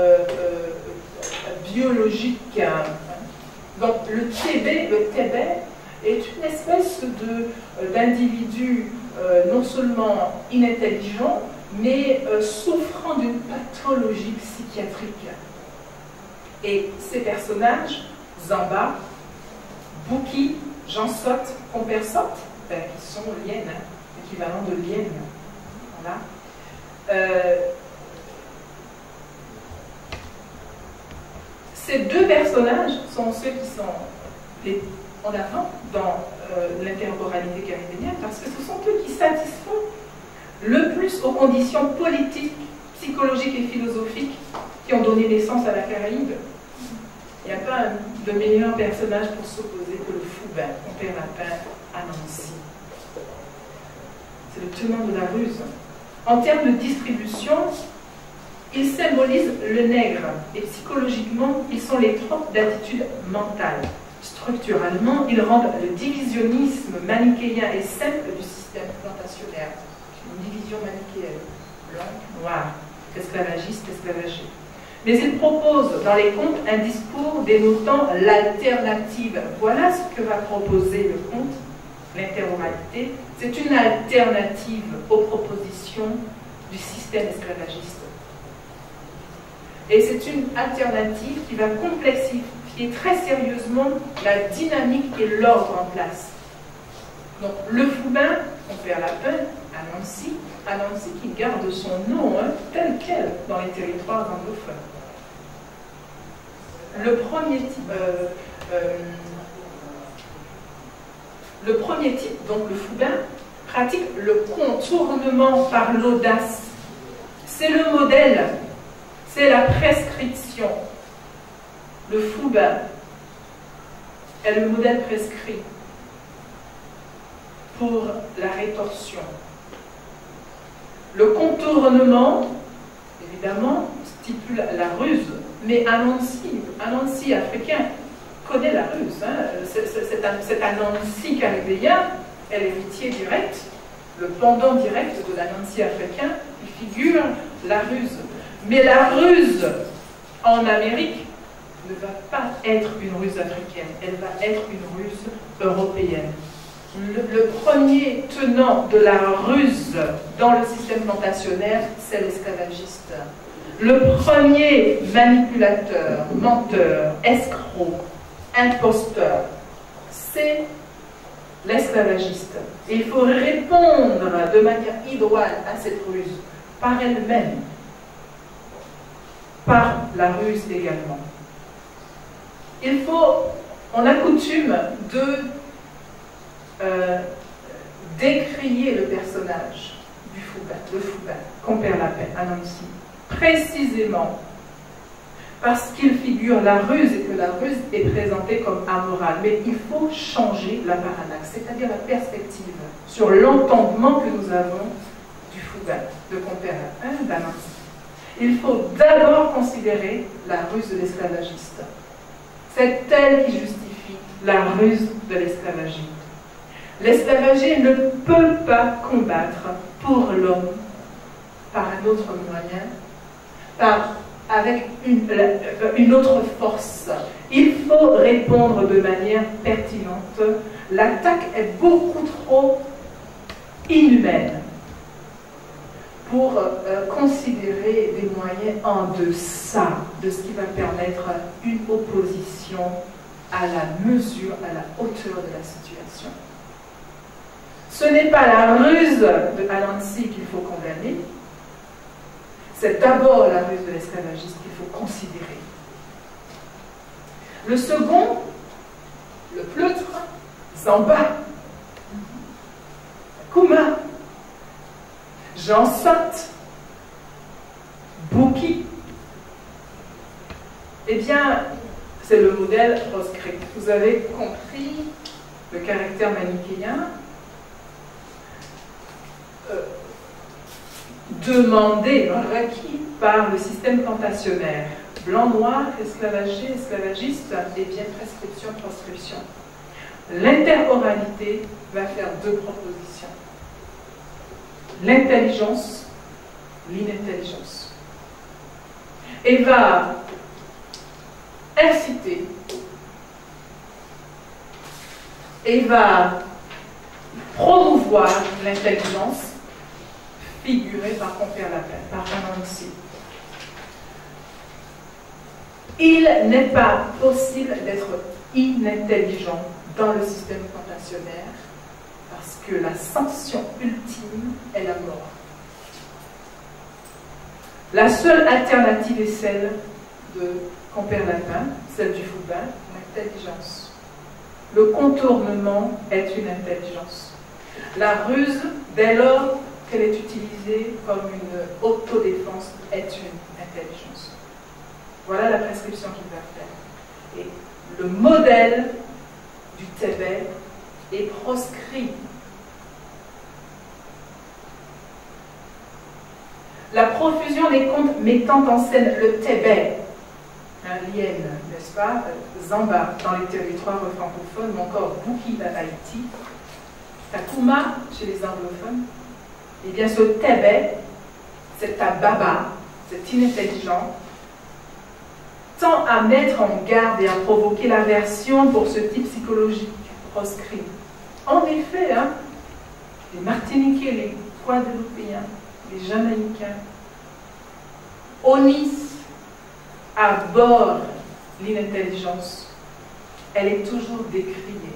biologique. Donc le tébé est une espèce d'individu non seulement inintelligent, mais souffrant d'une pathologie psychiatrique. Et ces personnages, Zamba, Bouki, Jean Sot, Compère Sot, qui sont liens, l'équivalent de liens. Voilà. Ces deux personnages sont ceux qui sont en avant dans l'intertemporalité caribéenne parce que ce sont eux qui satisfont le plus aux conditions politiques, psychologiques et philosophiques qui ont donné naissance à la Caraïbe. Il n'y a pas de meilleur personnage pour s'opposer que le Fouben, compère Lapin à Nancy. C'est le tenant de la ruse. En termes de distribution, ils symbolisent le nègre et psychologiquement, ils sont les tropes d'attitude mentale. Structurellement, ils rendent le divisionnisme manichéen et simple du système plantationnaire. Une division manichéenne, blanc, noir, esclavagiste, esclavagé. Mais ils proposent dans les contes un discours dénotant l'alternative. Voilà ce que va proposer le conte, l'interoralité. C'est une alternative aux propositions du système esclavagiste. Et c'est une alternative qui va complexifier très sérieusement la dynamique et l'ordre en place. Donc le Fouben, compère Lapin, à Nancy qui garde son nom tel quel dans les territoires anglophones. Le premier type, donc le Fouben, pratique le contournement par l'audace. C'est le modèle, c'est la prescription. Le Fouben est le modèle prescrit pour la rétorsion. Le contournement, évidemment, stipule la ruse, mais Anansi africain connaît la ruse. C'est un Anansi caribéen, est l'héritier direct, le pendant direct de l'Anansi africain, qui figure la ruse. Mais la ruse en Amérique ne va pas être une ruse africaine, elle va être une ruse européenne. Le premier tenant de la ruse dans le système plantationnaire, c'est l'esclavagiste. Le premier manipulateur, menteur, escroc, imposteur, c'est l'esclavagiste. Et il faut répondre de manière idoine à cette ruse, par elle-même, par la ruse également. On a coutume de décrier le personnage du Fouben, le Fouben, compère Lapin, Anansi, précisément parce qu'il figure la ruse et que la ruse est présentée comme amorale. Mais il faut changer la parallaxe, c'est-à-dire la perspective sur l'entendement que nous avons du Fouben, de compère Lapin, d'Anansi. Il faut d'abord considérer la ruse de l'esclavagiste. C'est elle qui justifie la ruse de l'esclavagiste. L'esclavagé ne peut pas combattre pour l'homme par un autre moyen, avec une autre force. Il faut répondre de manière pertinente. L'attaque est beaucoup trop inhumaine pour considérer des moyens en deçà de ce qui va permettre une opposition à la mesure, à la hauteur de la situation. Ce n'est pas la ruse de Anansi qu'il faut condamner, c'est d'abord la ruse de l'esclavagiste qu'il faut considérer. Le second, le pleutre, Zamba, Kouma, Jean Sot, Bouki, eh bien, c'est le modèle proscrit. Vous avez compris le caractère manichéen. Demandé, requis par le système plantationnaire. Blanc-noir, esclavagé, esclavagiste, et bien prescription, proscription. L'interoralité va faire deux propositions. L'intelligence, l'inintelligence. Et va inciter et va promouvoir l'intelligence figurée par compère Lapin, par Anansi. Il n'est pas possible d'être inintelligent dans le système plantationnaire parce que la sanction ultime est la mort. La seule alternative est celle de compère Lapin, celle du Fouben, l'intelligence. le contournement est une intelligence. La ruse, dès lors qu'elle est utilisée comme une autodéfense, est une intelligence. Voilà la prescription qu'il va faire. Et le modèle du Tébet est proscrit. La profusion des contes mettant en scène le Tébet, un lien, n'est-ce pas, Zamba dans les territoires francophones, ou encore Bouki à Haïti, Takuma chez les anglophones, eh bien ce Tébet, cet Ababa, cet inintelligent, tend à mettre en garde et à provoquer l'aversion pour ce type psychologique proscrit. En effet, hein, les Martiniquais, les Guadeloupéens, les Jamaïcains honnissent à bord l'inintelligence. Elle est toujours décriée.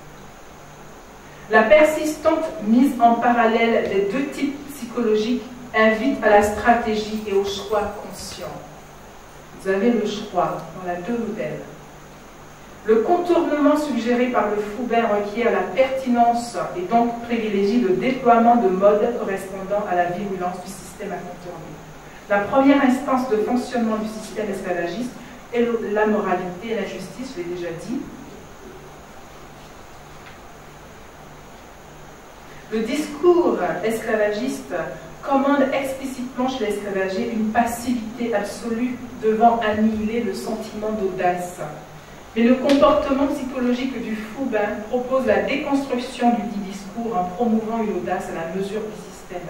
La persistante mise en parallèle des deux types psychologiques invite à la stratégie et au choix conscient. Vous avez le choix, on a deux modèles. Le contournement suggéré par le Fouben requiert la pertinence et donc privilégie le déploiement de modes correspondant à la virulence du système à contourner. La première instance de fonctionnement du système esclavagiste est la moralité et la justice, je l'ai déjà dit. Le discours esclavagiste commande explicitement chez l'esclavager une passivité absolue devant annihiler le sentiment d'audace. Mais le comportement psychologique du Fouben propose la déconstruction du dit discours en promouvant une audace à la mesure du système.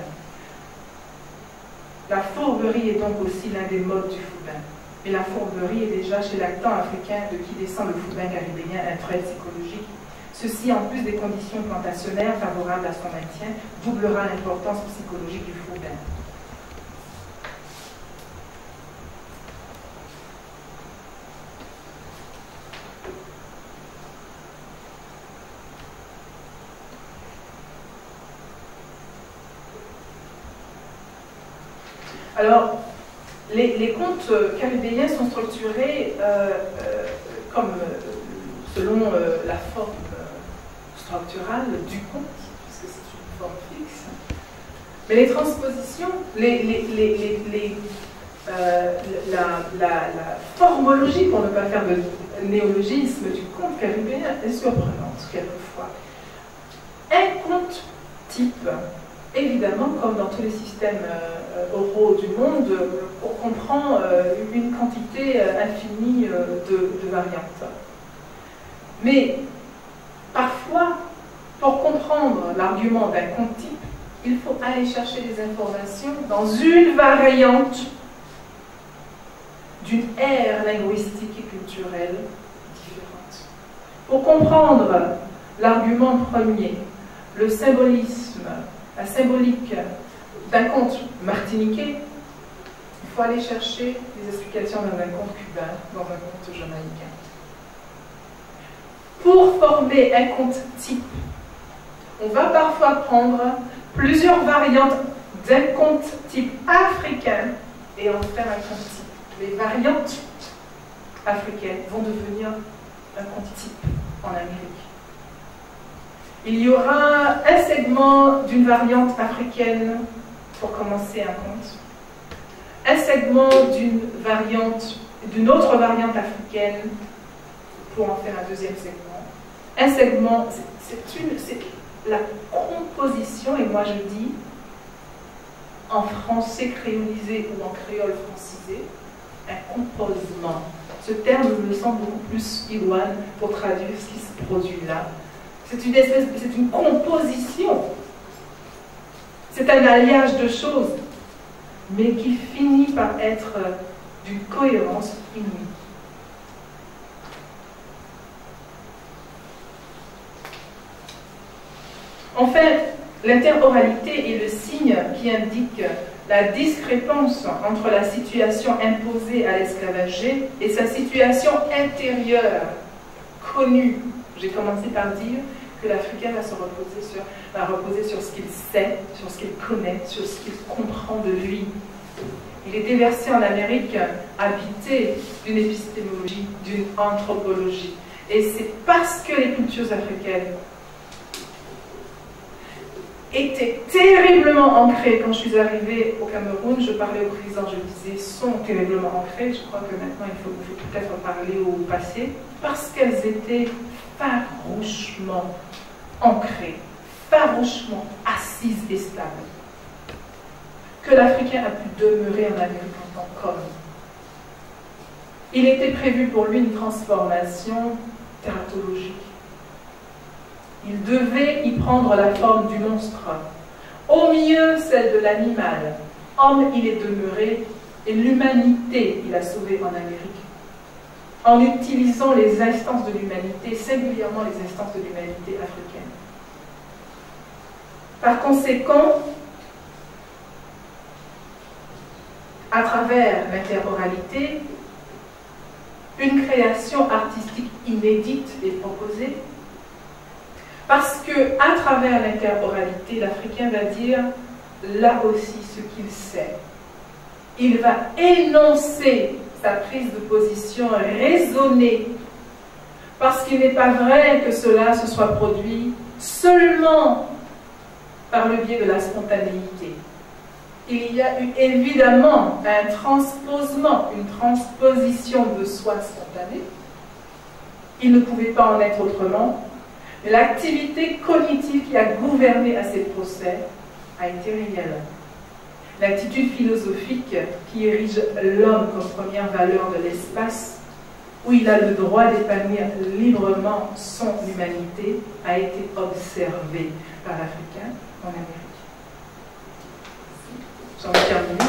La fourberie est donc aussi l'un des modes du Fouben. Mais la fourberie est déjà chez l'actant africain de qui descend le Fouben caribéen un trait psychologique. Ceci, en plus des conditions plantationnaires favorables à son maintien, doublera l'importance psychologique du Fouben. Alors, les contes caribéens sont structurés selon la forme structurale du conte, puisque c'est une forme fixe. Mais les transpositions, la formologie, pour ne pas faire de néologisme, du conte caribéen est surprenante quelquefois. Un conte type, évidemment, comme dans tous les systèmes oraux du monde, comprend une quantité infinie de variantes. Mais parfois, pour comprendre l'argument d'un conte type, il faut aller chercher des informations dans une variante d'une ère linguistique et culturelle différente. Pour comprendre l'argument premier, le symbolisme, la symbolique d'un conte martiniquais, il faut aller chercher des explications dans un conte cubain, dans un conte jamaïcain. Pour former un conte type, on va parfois prendre plusieurs variantes d'un conte type africain et en faire un conte type. Les variantes africaines vont devenir un conte type en Amérique. Il y aura un segment d'une variante africaine pour commencer un conte, un segment d'une autre variante africaine pour en faire un deuxième segment. Un segment, c'est la composition, et moi je dis en français créolisé ou en créole francisé, un composement. Ce terme me semble beaucoup plus idoine pour traduire ce qui se produit là. C'est une composition. C'est un alliage de choses, mais qui finit par être d'une cohérence inouïe. Enfin, l'interoralité est le signe qui indique la discrépance entre la situation imposée à l'esclavager et sa situation intérieure, connue. J'ai commencé par dire que l'Africain va reposer sur ce qu'il sait, sur ce qu'il connaît, sur ce qu'il comprend de lui. Il est déversé en Amérique, habité d'une épistémologie, d'une anthropologie. Et c'est parce que les cultures africaines étaient terriblement ancrées. Quand je suis arrivée au Cameroun, je parlais au président, je disais, sont terriblement ancrées. Je crois que maintenant, il faut peut-être parler au passé, parce qu'elles étaient farouchement ancrées, farouchement assises et stables. Que l'Africain a pu demeurer en Amérique en tant qu'homme. Il était prévu pour lui une transformation tératologique. Il devait y prendre la forme du monstre. Au mieux, celle de l'animal. Homme, il est demeuré, et l'humanité, il a sauvé en Amérique. En utilisant les instances de l'humanité, singulièrement les instances de l'humanité africaine. Par conséquent, à travers l'interoralité, une création artistique inédite est proposée, parce que à travers l'interoralité, l'Africain va dire là aussi ce qu'il sait. Il va énoncer sa prise de position raisonnée, parce qu'il n'est pas vrai que cela se soit produit seulement par le biais de la spontanéité. Il y a eu évidemment un transposement, une transposition de soi spontanée. Il ne pouvait pas en être autrement. L'activité cognitive qui a gouverné à ces procès a été réelle. L'attitude philosophique qui érige l'homme comme première valeur de l'espace, où il a le droit d'épanouir librement son humanité, a été observée par l'Africain en Amérique. J'en ai terminé.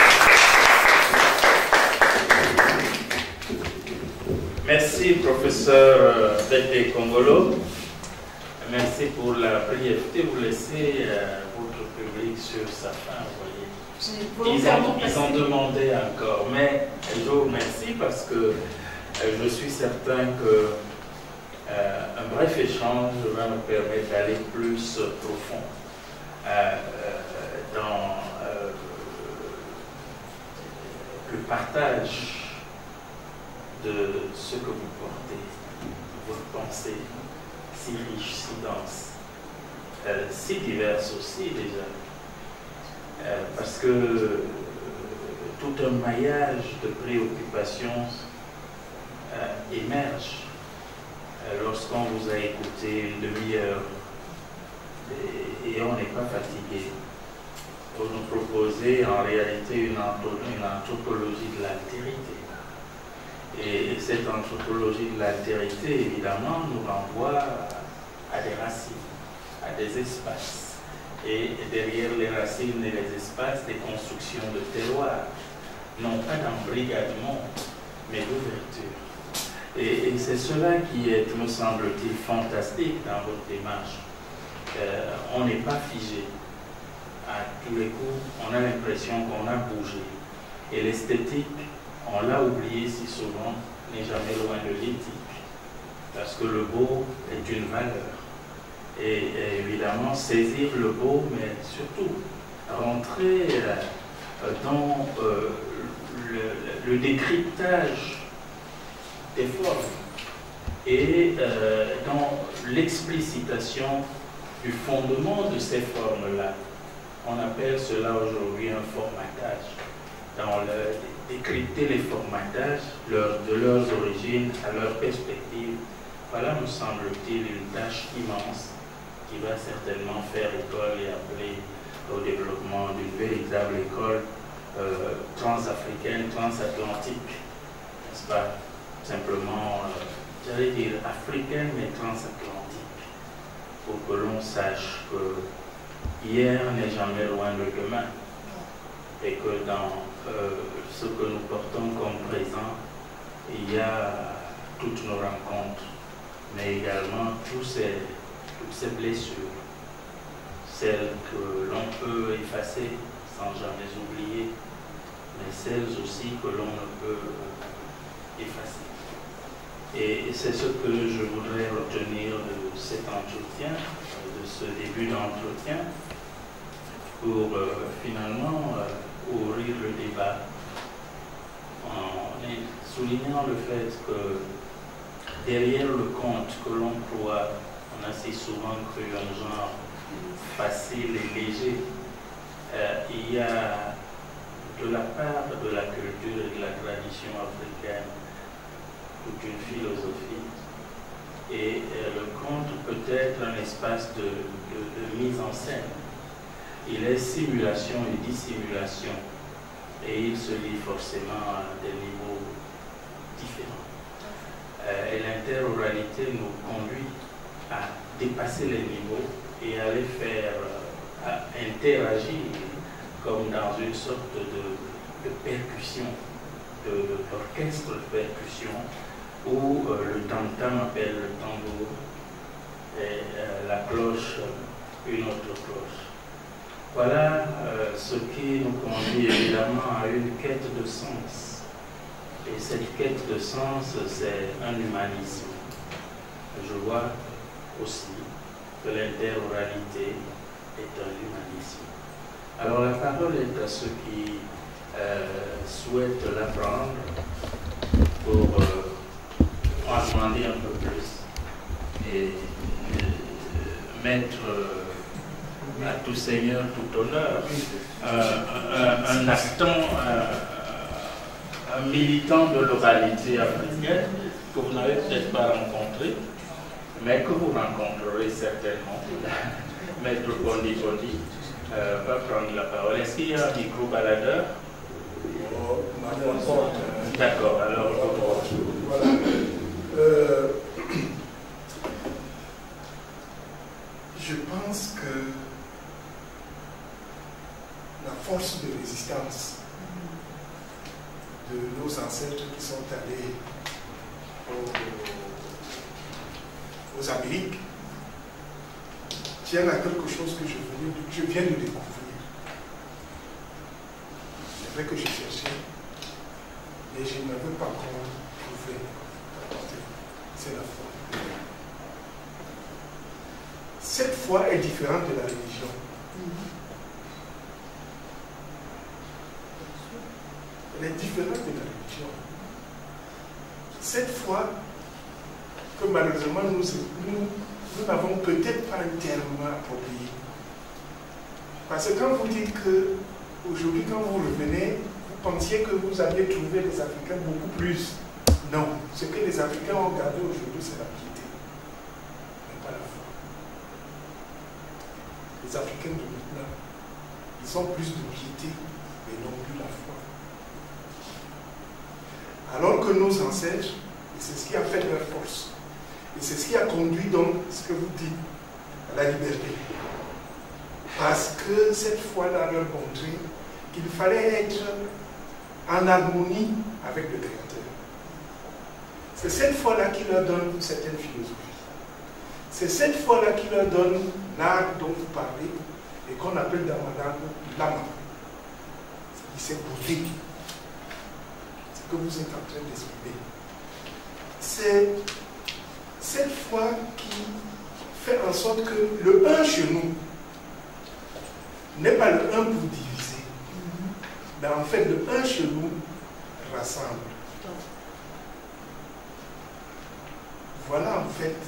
Merci, professeur Bete Kongolo. Merci pour la brièveté. Vous laissez votre public sur sa faim, vous voyez. Ils ont demandé encore, mais je vous remercie parce que je suis certain que un bref échange va nous permettre d'aller plus profond dans le partage de ce que vous portez, votre pensée si riche, si dense, si diverse aussi déjà, parce que tout un maillage de préoccupations émerge lorsqu'on vous a écouté une demi-heure et on n'est pas fatigué. Vous nous proposez en réalité une anthropologie de l'altérité. Et cette anthropologie de l'altérité, évidemment, nous renvoie à des racines, à des espaces. Et derrière les racines et les espaces, des constructions de terroir, non pas d'embrigadement, mais d'ouverture. Et c'est cela qui est, me semble-t-il, fantastique dans votre démarche. On n'est pas figé. À tous les coups, on a l'impression qu'on a bougé. Et l'esthétique, on l'a oublié si souvent, n'est jamais loin de l'éthique. Parce que le beau est une valeur. Et évidemment, saisir le beau, mais surtout rentrer dans le décryptage des formes et dans l'explicitation du fondement de ces formes-là. On appelle cela aujourd'hui un formatage. Dans décrypter les formatages de leurs origines à leurs perspectives, voilà, me semble-t-il, une tâche immense qui va certainement faire école et appeler au développement d'une véritable école transafricaine, transatlantique, n'est-ce pas? Simplement, j'allais dire africaine, mais transatlantique, pour que l'on sache que hier n'est jamais loin de demain, et que dans ce que nous portons comme présent, il y a toutes nos rencontres, mais également toutes ces blessures, celles que l'on peut effacer sans jamais oublier, mais celles aussi que l'on ne peut effacer. Et c'est ce que je voudrais retenir de cet entretien, de ce début d'entretien, pour finalement ouvrir le débat en soulignant le fait que derrière le conte que l'on croit, on a si souvent cru un genre facile et léger, il y a de la part de la culture et de la tradition africaine toute une philosophie. Et le conte peut être un espace de mise en scène. Il est simulation et dissimulation. Et il se lit forcément à des niveaux différents. Et l'interoralité nous conduit à dépasser les niveaux et à les faire à interagir comme dans une sorte de percussion, d'orchestre de percussion, où le tam-tam appelle le tambour et la cloche une autre cloche. Voilà ce qui nous conduit évidemment à une quête de sens. Et cette quête de sens, c'est un humanisme. Je vois aussi que l'interoralité est un humanisme. Alors la parole est à ceux qui souhaitent l'apprendre pour en demander un peu plus et mettre à tout seigneur, tout honneur, un actant, un militant de l'oralité africaine que vous n'avez peut-être pas rencontré, mais que vous rencontrerez certainement. Maître Kondi Kondi va prendre la parole. Est-ce qu'il y a un micro baladeur? D'accord, alors voilà. Je pense que la force de résistance de nos ancêtres qui sont allés aux Amériques tient à quelque chose que je viens de découvrir. C'est vrai que j'ai cherché, mais je n'avais pas encore trouvé. C'est la foi. Cette foi est différente de la religion. Elle est différente de la religion. Cette foi que malheureusement nous n'avons peut-être pas un terme approprié. Parce que quand vous dites que aujourd'hui, quand vous revenez, vous pensiez que vous aviez trouvé les Africains beaucoup plus. Non, ce que les Africains ont gardé aujourd'hui, c'est la piété, mais pas la foi. Les Africains de maintenant, ils ont plus de piété, mais non plus la foi. Alors que nos ancêtres, et c'est ce qui a fait leur force, et c'est ce qui a conduit donc ce que vous dites à la liberté. Parce que cette foi-là leur montrait qu'il fallait être en harmonie avec le Créateur. C'est cette foi-là qui leur donne une certaine philosophie. C'est cette foi-là qui leur donne l'art dont vous parlez et qu'on appelle dans ma langue l'ama. Il s'est posé. C'est ce que vous êtes en train d'exprimer. C'est cette foi qui fait en sorte que le un chez nous n'est pas le un pour diviser, mais en fait le un chez nous rassemble. Voilà en fait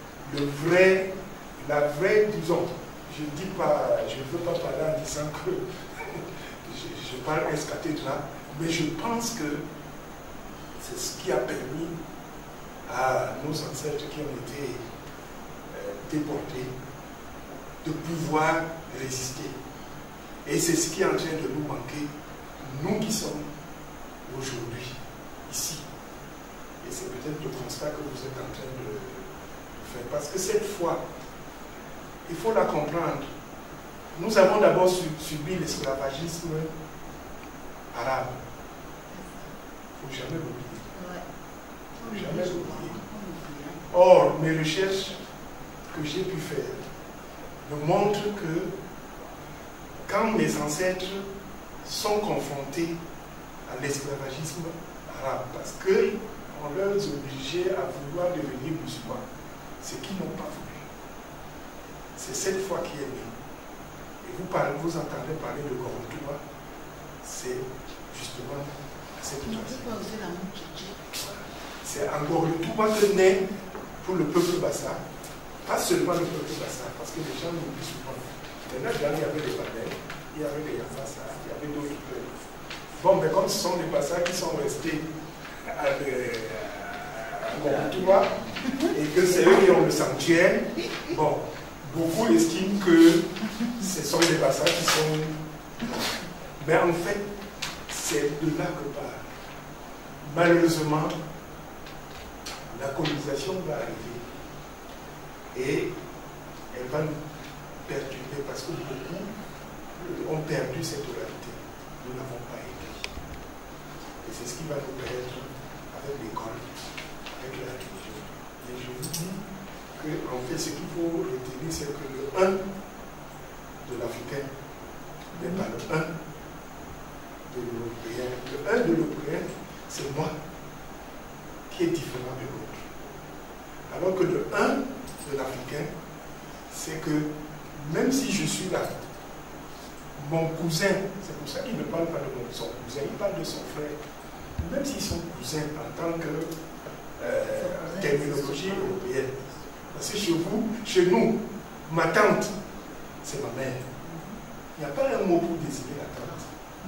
la vraie, disons, je ne veux pas parler en disant que je parle ex cathedra, mais je pense que c'est ce qui a permis à nos ancêtres qui ont été déportés de pouvoir résister. Et c'est ce qui est en train de nous manquer, nous qui sommes aujourd'hui ici. Et c'est peut-être le constat que vous êtes en train de faire. Parce que cette foi, il faut la comprendre. Nous avons d'abord subi l'esclavagisme arabe. Il ne faut jamais l'oublier. Il ne faut jamais l'oublier. Or, mes recherches que j'ai pu faire me montrent que quand mes ancêtres sont confrontés à l'esclavagisme arabe, parce qu'on leur obligeait à vouloir devenir musulmans, ce qu'ils n'ont pas voulu. C'est cette foi qui est née. Et vous entendez parler de Gorontoua, c'est justement cette occasion. c'est encore le Touba que naît pour le peuple bassa, pas seulement le peuple bassa, parce que les gens l'oublient souvent. Maintenant, il y avait les Banais, il y avait les Yassassa, il y avait d'autres peuples. Bon, mais comme ce sont les Bassa qui sont restés à Touba, et que c'est eux qui ont le sanctuaire, bon, beaucoup estiment que ce sont les Bassa qui sont... Mais en fait, c'est de là que part. Malheureusement, la colonisation va arriver et elle va nous perturber parce que beaucoup ont perdu cette oralité. Nous n'avons pas été. Et c'est ce qui va nous perdre avec l'école, avec la religion. Et je vous dis qu'en fait, ce qu'il faut retenir, c'est que le 1 de l'Africain n'est pas le 1 de l'Européen. Le 1 de l'Européen, c'est moi qui est différent de l'autre. Alors que le 1 de l'Africain, c'est que même si je suis là, mon cousin, c'est pour ça qu'il ne parle pas de son cousin, il parle de son frère. Même s'ils sont cousins en tant que terminologie européenne. Parce que chez vous, chez nous, ma tante, c'est ma mère. Il n'y a pas un mot pour désigner la tante.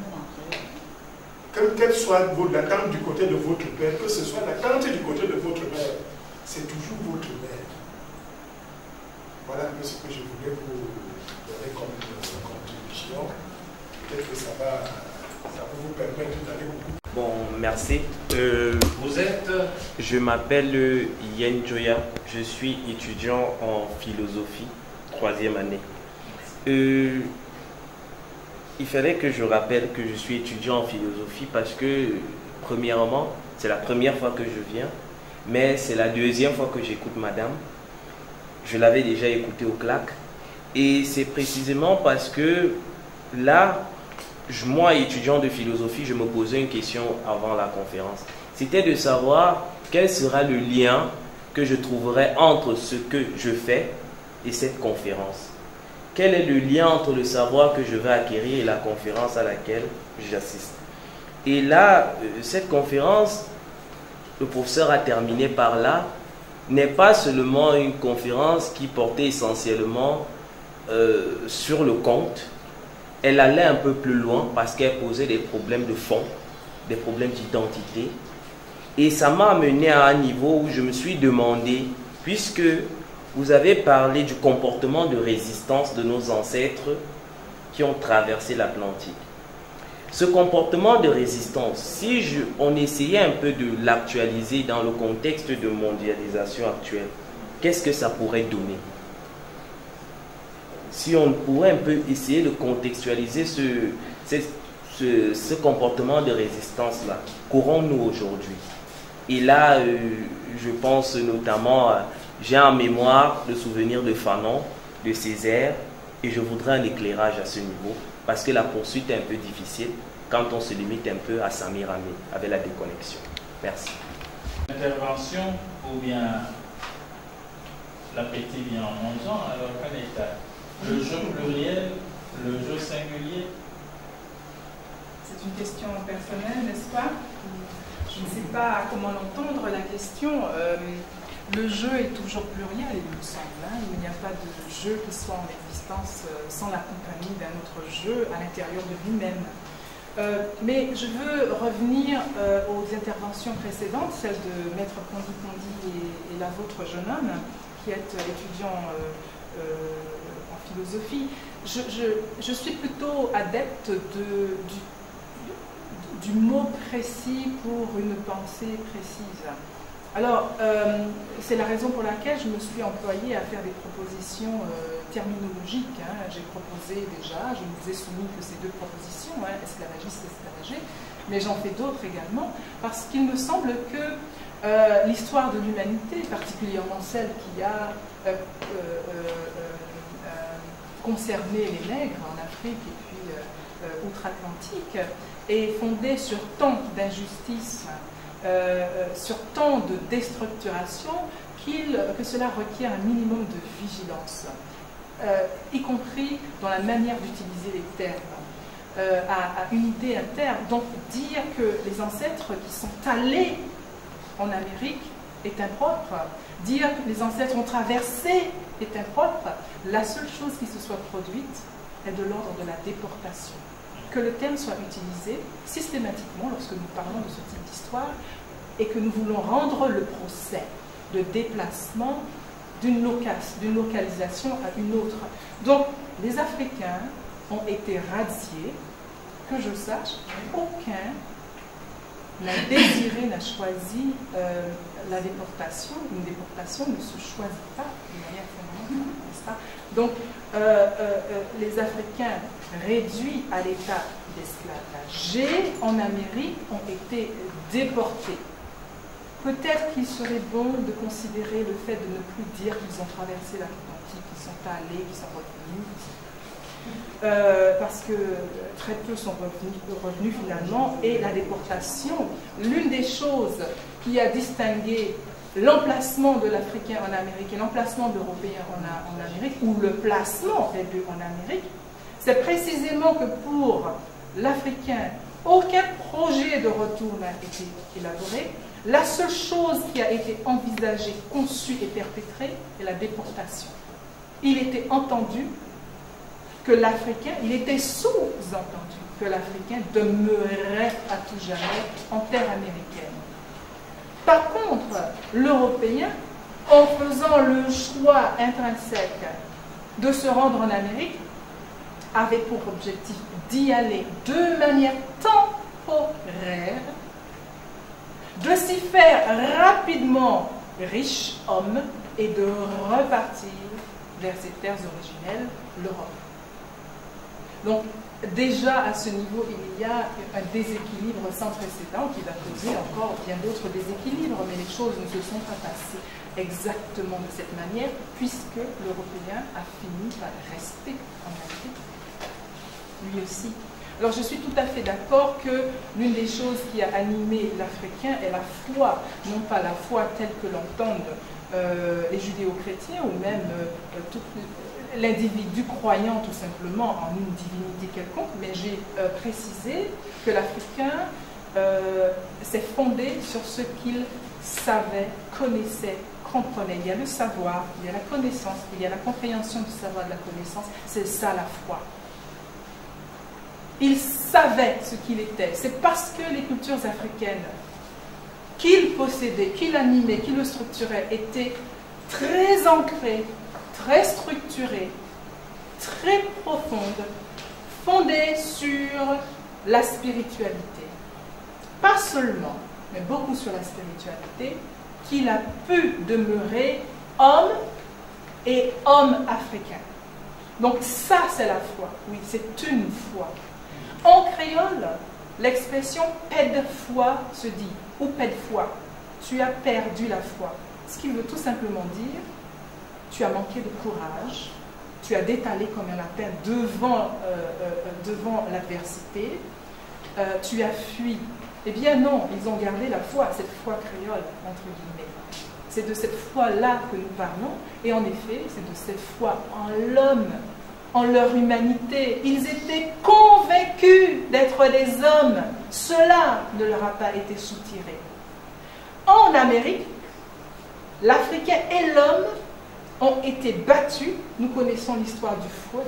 Qu'elle soit la tante du côté de votre père, que ce soit la tante du côté de votre mère, c'est toujours votre mère. Voilà un peu ce que je voulais vous donner comme contribution. Peut-être que ça va vous permettre d'aller beaucoup. Bon, merci. Vous êtes... Je m'appelle Yen Joya. Je suis étudiant en philosophie, 3e année. Il fallait que je rappelle que je suis étudiant en philosophie parce que, premièrement, c'est la première fois que je viens, mais c'est la 2e fois que j'écoute Madame. Je l'avais déjà écouté au CLAC. Et c'est précisément parce que là, moi, étudiant de philosophie, je me posais une question avant la conférence. C'était de savoir quel sera le lien que je trouverais entre ce que je fais et cette conférence. Quel est le lien entre le savoir que je vais acquérir et la conférence à laquelle j'assiste? Et là, cette conférence, le professeur a terminé par là, n'est pas seulement une conférence qui portait essentiellement sur le conte. Elle allait un peu plus loin parce qu'elle posait des problèmes de fond, des problèmes d'identité. Et ça m'a amené à un niveau où je me suis demandé, puisque vous avez parlé du comportement de résistance de nos ancêtres qui ont traversé l'Atlantique. Ce comportement de résistance, si on essayait un peu de l'actualiser dans le contexte de mondialisation actuelle, qu'est-ce que ça pourrait donner? Si on pourrait un peu essayer de contextualiser ce comportement de résistance-là, qu'aurons-nous aujourd'hui? Et là, je pense notamment, j'ai en mémoire le souvenir de Fanon, de Césaire, et je voudrais un éclairage à ce niveau, parce que la poursuite est un peu difficile quand on se limite un peu à Samir Amé, avec la déconnexion. Merci. Intervention ou bien l'appétit vient en mangeant, alors qu'en est le jeu pluriel, le jeu singulier? C'est une question personnelle, n'est-ce pas? Je ne sais pas comment l'entendre, la question. Le jeu est toujours pluriel, il me semble. Hein. Il n'y a pas de jeu qui soit en existence sans la compagnie d'un autre jeu à l'intérieur de lui-même. Mais je veux revenir aux interventions précédentes, celles de Maître Pondi et la vôtre, jeune homme, qui êtes étudiant en philosophie. Je suis plutôt adepte du mot précis pour une pensée précise. Alors, c'est la raison pour laquelle je me suis employée à faire des propositions terminologiques. Hein. J'ai proposé déjà, je vous ai soumis que ces 2 propositions, hein, esclavagiste et esclavagé, mais j'en fais d'autres également, parce qu'il me semble que l'histoire de l'humanité, particulièrement celle qui a concerné les nègres en Afrique et puis outre-Atlantique, est fondée sur tant d'injustices, sur tant de déstructuration que cela requiert un minimum de vigilance, y compris dans la manière d'utiliser les termes, à une idée, un terme. Donc dire que les ancêtres qui sont allés en Amérique est impropre. Dire que les ancêtres ont traversé est impropre. La seule chose qui se soit produite est de l'ordre de la déportation. Que le terme soit utilisé systématiquement lorsque nous parlons de ce type d'histoire et que nous voulons rendre le procès de déplacement d'une localisation à une autre. Donc, les Africains ont été radiés, que je sache, aucun n'a désiré, n'a choisi la déportation. Une déportation ne se choisit pas de manière fondamentale, n'est-ce pas? Donc, les Africains réduits à l'état d'esclavagés en Amérique ont été déportés. Peut-être qu'il serait bon de considérer le fait de ne plus dire qu'ils ont traversé l'Atlantique, qu'ils sont allés, qu'ils sont revenus. Parce que très peu sont revenus finalement, et la déportation, l'une des choses qui a distingué l'emplacement de l'Africain en Amérique et l'emplacement de l'Européen en Amérique, ou le placement des deux en Amérique, c'est précisément que pour l'Africain, aucun projet de retour n'a été élaboré. La seule chose qui a été envisagée, conçue et perpétrée est la déportation. Il était entendu que l'Africain, il était sous-entendu que l'Africain demeurerait à tout jamais en terre américaine. Par contre, l'Européen, en faisant le choix intrinsèque de se rendre en Amérique, avait pour objectif d'y aller de manière temporaire, de s'y faire rapidement riche homme et de repartir vers ses terres originelles, l'Europe. Donc, déjà à ce niveau, il y a un déséquilibre sans précédent qui va causer encore bien d'autres déséquilibres, mais les choses ne se sont pas passées exactement de cette manière, puisque l'Européen a fini par rester en Afrique, lui aussi. Alors je suis tout à fait d'accord que l'une des choses qui a animé l'Africain est la foi, non pas la foi telle que l'entendent les judéo-chrétiens ou même l'individu croyant tout simplement en une divinité quelconque, mais j'ai précisé que l'Africain s'est fondé sur ce qu'il savait, connaissait, comprenait. Il y a le savoir, il y a la connaissance, il y a la compréhension du savoir de la connaissance, c'est ça la foi. Il savait ce qu'il était. C'est parce que les cultures africaines qu'il possédait, qu'il animait, qu'il le structurait, étaient très ancrées, très structurées, très profondes, fondées sur la spiritualité. Pas seulement, mais beaucoup sur la spiritualité, qu'il a pu demeurer homme et homme africain. Donc ça, c'est la foi. Oui, c'est une foi. En créole, l'expression « paix de foi » se dit, ou « paix de foi », tu as perdu la foi. Ce qui veut tout simplement dire, tu as manqué de courage, tu as détalé comme un lapin devant l'adversité, tu as fui. Eh bien non, ils ont gardé la foi, cette foi créole, entre guillemets. C'est de cette foi-là que nous parlons, et en effet, c'est de cette foi en l'homme, en leur humanité. Ils étaient convaincus d'être des hommes. Cela ne leur a pas été soutiré. En Amérique, l'Africain et l'homme ont été battus. Nous connaissons l'histoire du fouet.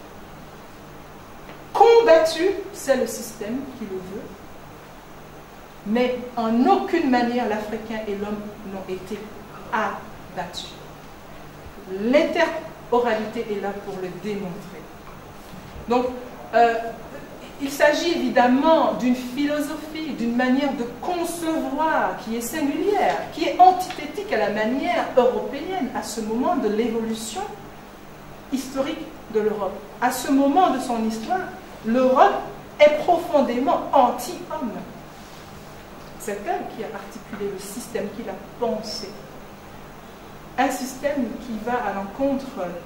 Combattus, c'est le système qui le veut. Mais en aucune manière, l'Africain et l'homme n'ont été abattus. L'interoralité est là pour le démontrer. Donc, il s'agit évidemment d'une philosophie, d'une manière de concevoir qui est singulière, qui est antithétique à la manière européenne, à ce moment de l'évolution historique de l'Europe. À ce moment de son histoire, l'Europe est profondément anti-homme. C'est elle qui a articulé le système, qui l'a pensé. Un système qui va à l'encontre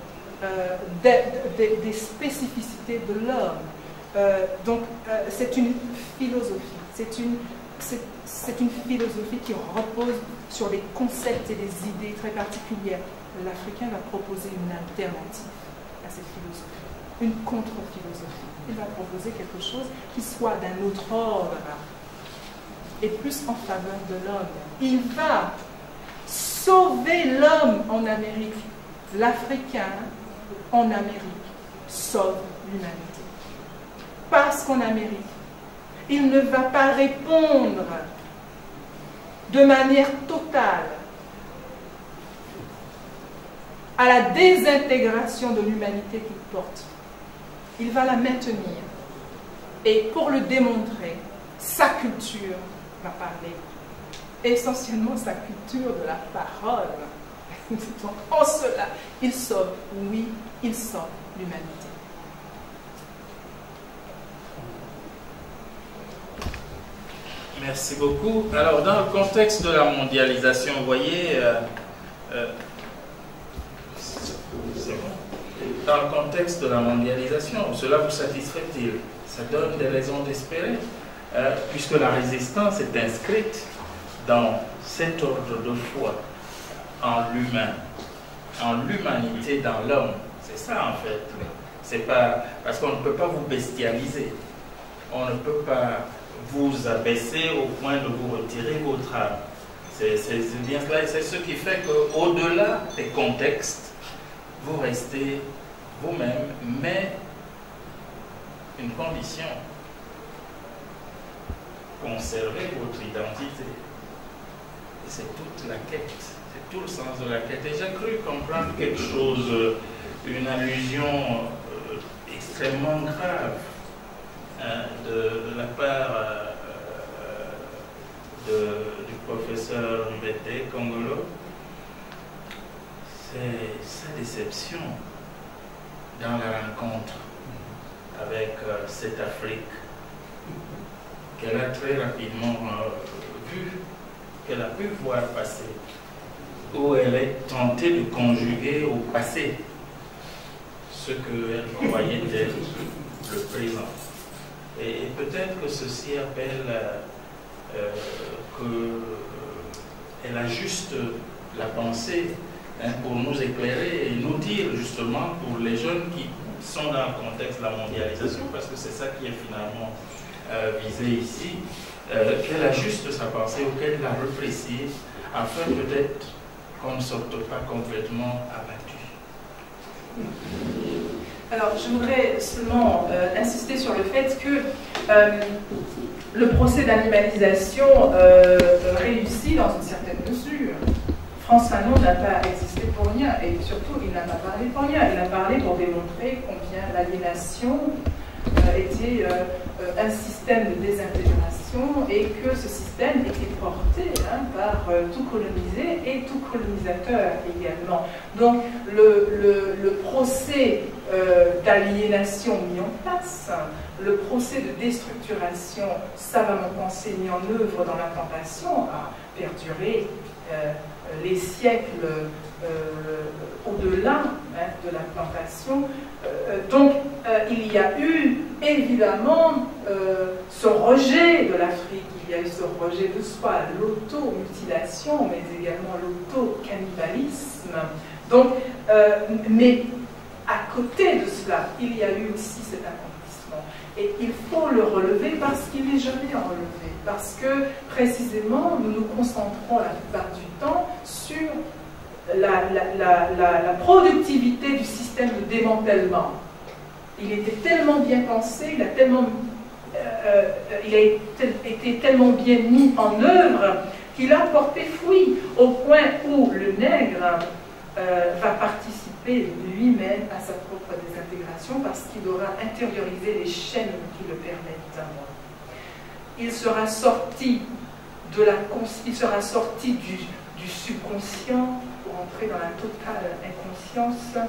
des spécificités de l'homme. Donc, c'est une philosophie. C'est une philosophie qui repose sur des concepts et des idées très particulières. L'Africain va proposer une alternative à cette philosophie, une contre-philosophie. Il va proposer quelque chose qui soit d'un autre ordre. est plus en faveur de l'homme. Il va sauver l'homme en Amérique. L'Africain en Amérique sauve l'humanité. Parce qu'en Amérique, il ne va pas répondre de manière totale à la désintégration de l'humanité qu'il porte. Il va la maintenir. Et pour le démontrer, sa culture va parler. Essentiellement sa culture de la parole. Donc, en cela, il sauve, oui, il sauve l'humanité. Merci beaucoup. Alors, dans le contexte de la mondialisation, vous voyez, c'est bon. Dans le contexte de la mondialisation, cela vous satisferait-il? Ça donne des raisons d'espérer, puisque la résistance est inscrite dans cet ordre de foi en l'humain, en l'humanité, dans l'homme. C'est ça en fait. C'est pas parce qu'on ne peut pas vous bestialiser, on ne peut pas vous abaisser au point de vous retirer votre âme. C'est bien cela, et c'est ce qui fait qu'au-delà des contextes, vous restez vous-même, mais une condition, conserver votre identité. Et c'est toute la quête, c'est tout le sens de la quête. Et j'ai cru comprendre quelque chose, une allusion extrêmement grave de la part du professeur Mbete Kongolo. C'est sa déception dans la rencontre avec cette Afrique qu'elle a très rapidement vue, qu'elle a pu voir passer, où elle est tentée de conjuguer au passé ce qu'elle croyait être le présent. Et peut-être que ceci appelle qu'elle ajuste la pensée pour nous éclairer et nous dire justement pour les jeunes qui sont dans le contexte de la mondialisation, parce que c'est ça qui est finalement visé ici, qu'elle ajuste sa pensée ou qu'elle la reprécise afin peut-être qu'on ne sorte pas complètement abattu. Alors, je voudrais seulement insister sur le fait que le procès d'animalisation réussit dans une certaine mesure. Frantz Fanon n'a pas existé pour rien, et surtout, il n'a pas parlé pour rien. Il a parlé pour démontrer combien l'aliénation était un système de désintégration et que ce système était porté par tout colonisé et tout colonisateur également. Donc le procès d'aliénation mis en place, le procès de déstructuration savamment pensé mis en œuvre dans la plantation a perduré les siècles au-delà de la plantation. Donc il y a eu évidemment ce rejet de l'Afrique, il y a eu ce rejet de soi, l'auto-mutilation, mais également l'auto-cannibalisme. Donc, mais à côté de cela, il y a eu aussi cet accomplissement. Et il faut le relever parce qu'il n'est jamais relevé. Parce que précisément, nous nous concentrons la plupart du temps sur la productivité du système de démantèlement. Il était tellement bien pensé, il a été tellement bien mis en œuvre qu'il a porté fruit au point où le nègre va participer lui-même à sa propre désintégration parce qu'il aura intériorisé les chaînes qui le permettent. Il sera sorti du subconscient pour entrer dans la totale inconscience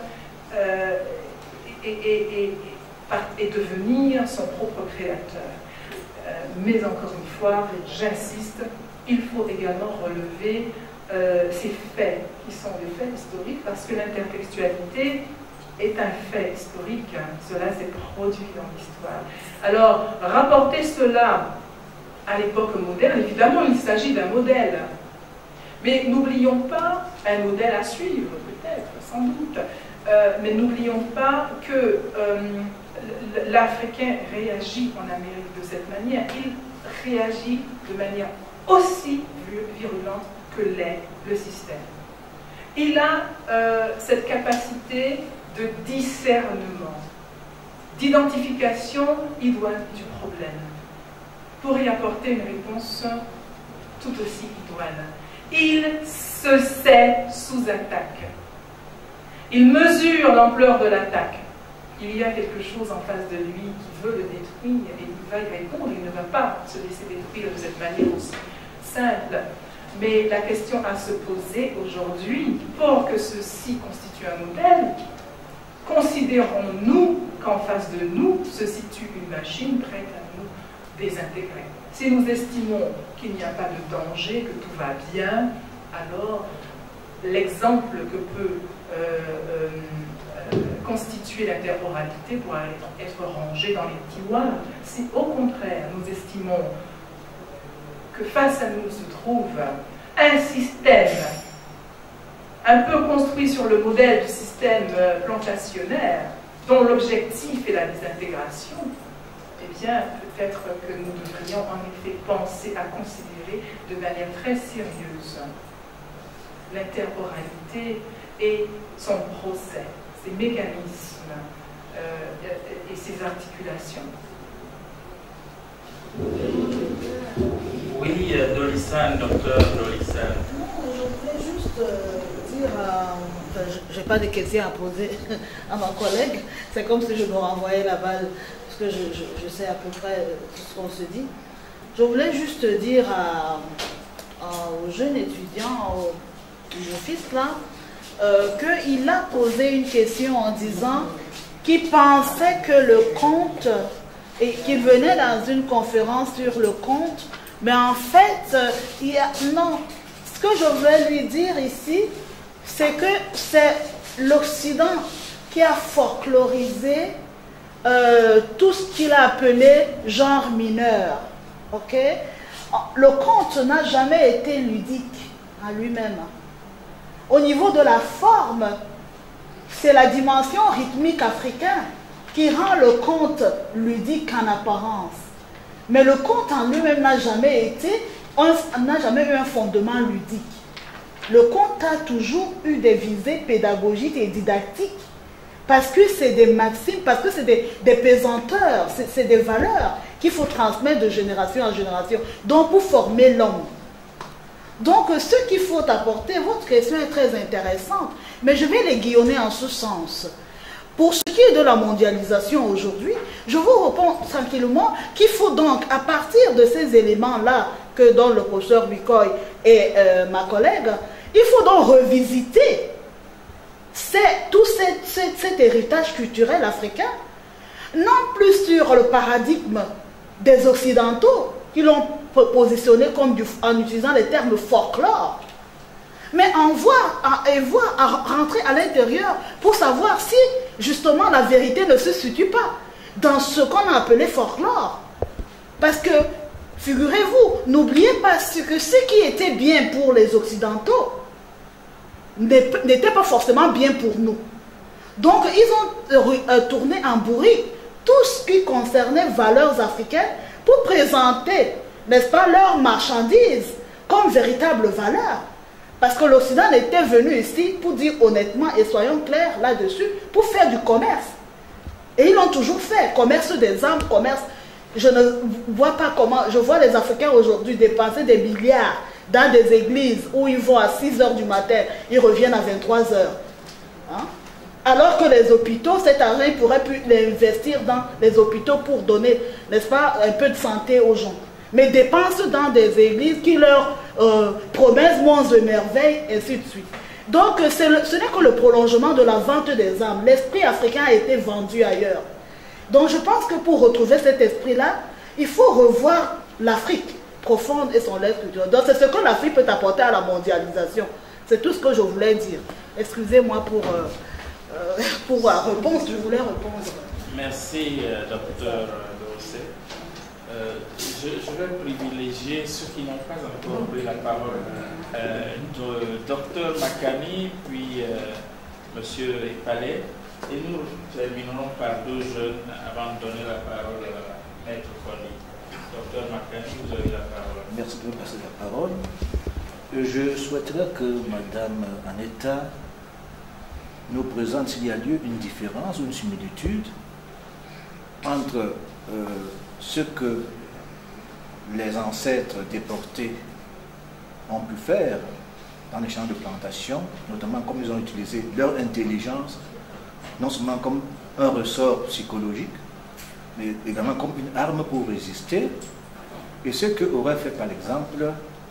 et devenir son propre créateur. Mais encore une fois, j'insiste, il faut également relever ces faits qui sont des faits historiques parce que l'intertextualité est un fait historique. Cela s'est produit dans l'histoire. Alors, rapporter cela à l'époque moderne, évidemment, il s'agit d'un modèle. Mais n'oublions pas un modèle à suivre, peut-être, sans doute. Mais n'oublions pas que l'Africain réagit en Amérique de cette manière. Il réagit de manière aussi virulente que l'est le système. Il a cette capacité de discernement, d'identification idoine du problème, pour y apporter une réponse tout aussi idoine. Il se sait sous attaque. Il mesure l'ampleur de l'attaque. Il y a quelque chose en face de lui qui veut le détruire et il va y répondre. Il ne va pas se laisser détruire de cette manière aussi simple. Mais la question à se poser aujourd'hui, pour que ceci constitue un modèle, considérons-nous qu'en face de nous se situe une machine prête à nous désintégrer? Si nous estimons qu'il n'y a pas de danger, que tout va bien, alors l'exemple que peut constituer l'interoralité pourra être rangé dans les tiroirs. Si au contraire nous estimons que face à nous se trouve un système un peu construit sur le modèle du système plantationnaire, dont l'objectif est la désintégration, eh bien, peut-être que nous devrions en effet penser à considérer de manière très sérieuse l'interoralité et son procès, ses mécanismes et ses articulations. Oui, Dolissan, docteur Dolissan. Je voulais juste dire, je n'ai pas de questions à poser à ma collègue, c'est comme si je me renvoyais la balle, parce que je sais à peu près tout ce qu'on se dit. Je voulais juste dire aux jeunes étudiants, au fils là, qu'il a posé une question en disant qu'il pensait que le conte, et qu'il venait dans une conférence sur le conte, mais en fait, non. Ce que je veux lui dire ici, c'est que c'est l'Occident qui a folklorisé tout ce qu'il a appelé genre mineur. Ok? Le conte n'a jamais été ludique à lui-même. Au niveau de la forme, c'est la dimension rythmique africaine qui rend le conte ludique en apparence. Mais le conte en lui-même n'a jamais eu un fondement ludique. Le conte a toujours eu des visées pédagogiques et didactiques, parce que c'est des maximes, parce que c'est des pesanteurs, c'est des valeurs qu'il faut transmettre de génération en génération, donc pour former l'homme. Donc ce qu'il faut apporter, votre question est très intéressante, mais je vais l'aiguillonner en ce sens. Pour ce qui est de la mondialisation aujourd'hui, je vous réponds tranquillement qu'il faut donc, à partir de ces éléments-là que dont le professeur Bikoy et ma collègue, il faut donc revisiter tout cet héritage culturel africain, non plus sur le paradigme des Occidentaux, qui l'ont positionné comme en utilisant les termes folklore, mais rentrer à l'intérieur pour savoir si justement la vérité ne se situe pas dans ce qu'on a appelé folklore. Parce que, figurez-vous, n'oubliez pas que ce qui était bien pour les Occidentaux n'était pas forcément bien pour nous. Donc ils ont tourné en bourrique tout ce qui concernait valeurs africaines pour présenter, n'est-ce pas, leurs marchandises comme véritables valeurs. Parce que l'Occident était venu ici, pour dire honnêtement et soyons clairs là-dessus, pour faire du commerce. Et ils l'ont toujours fait, commerce des armes, commerce. Je ne vois pas comment, je vois les Africains aujourd'hui dépenser des milliards dans des églises où ils vont à 6 h du matin, ils reviennent à 23 h. Hein? Alors que les hôpitaux, cet argent, ils pourraient plus l'investir dans les hôpitaux pour donner, n'est-ce pas, un peu de santé aux gens. Mais dépensent dans des églises qui leur promettent monts et merveilles, ainsi de suite. Donc, ce n'est que le prolongement de la vente des âmes. L'esprit africain a été vendu ailleurs. Donc, je pense que pour retrouver cet esprit-là, il faut revoir l'Afrique profonde et son lettre culturelle. Donc, c'est ce que l'Afrique peut apporter à la mondialisation. C'est tout ce que je voulais dire. Excusez-moi pour la réponse, je voulais répondre. Merci, docteur Dossé. Je vais privilégier ceux qui n'ont pas encore pris la parole. Docteur Makani, puis Monsieur Epalé. Et nous terminerons par deux jeunes avant de donner la parole à Maître Kony. Docteur Macani, vous avez la parole. Merci de me passer la parole. Je souhaiterais que Madame Aneta nous présente s'il y a lieu une différence ou une similitude entre ce que les ancêtres déportés ont pu faire dans les champs de plantation, notamment comme ils ont utilisé leur intelligence, non seulement comme un ressort psychologique, mais également comme une arme pour résister, et ce que auraient fait par exemple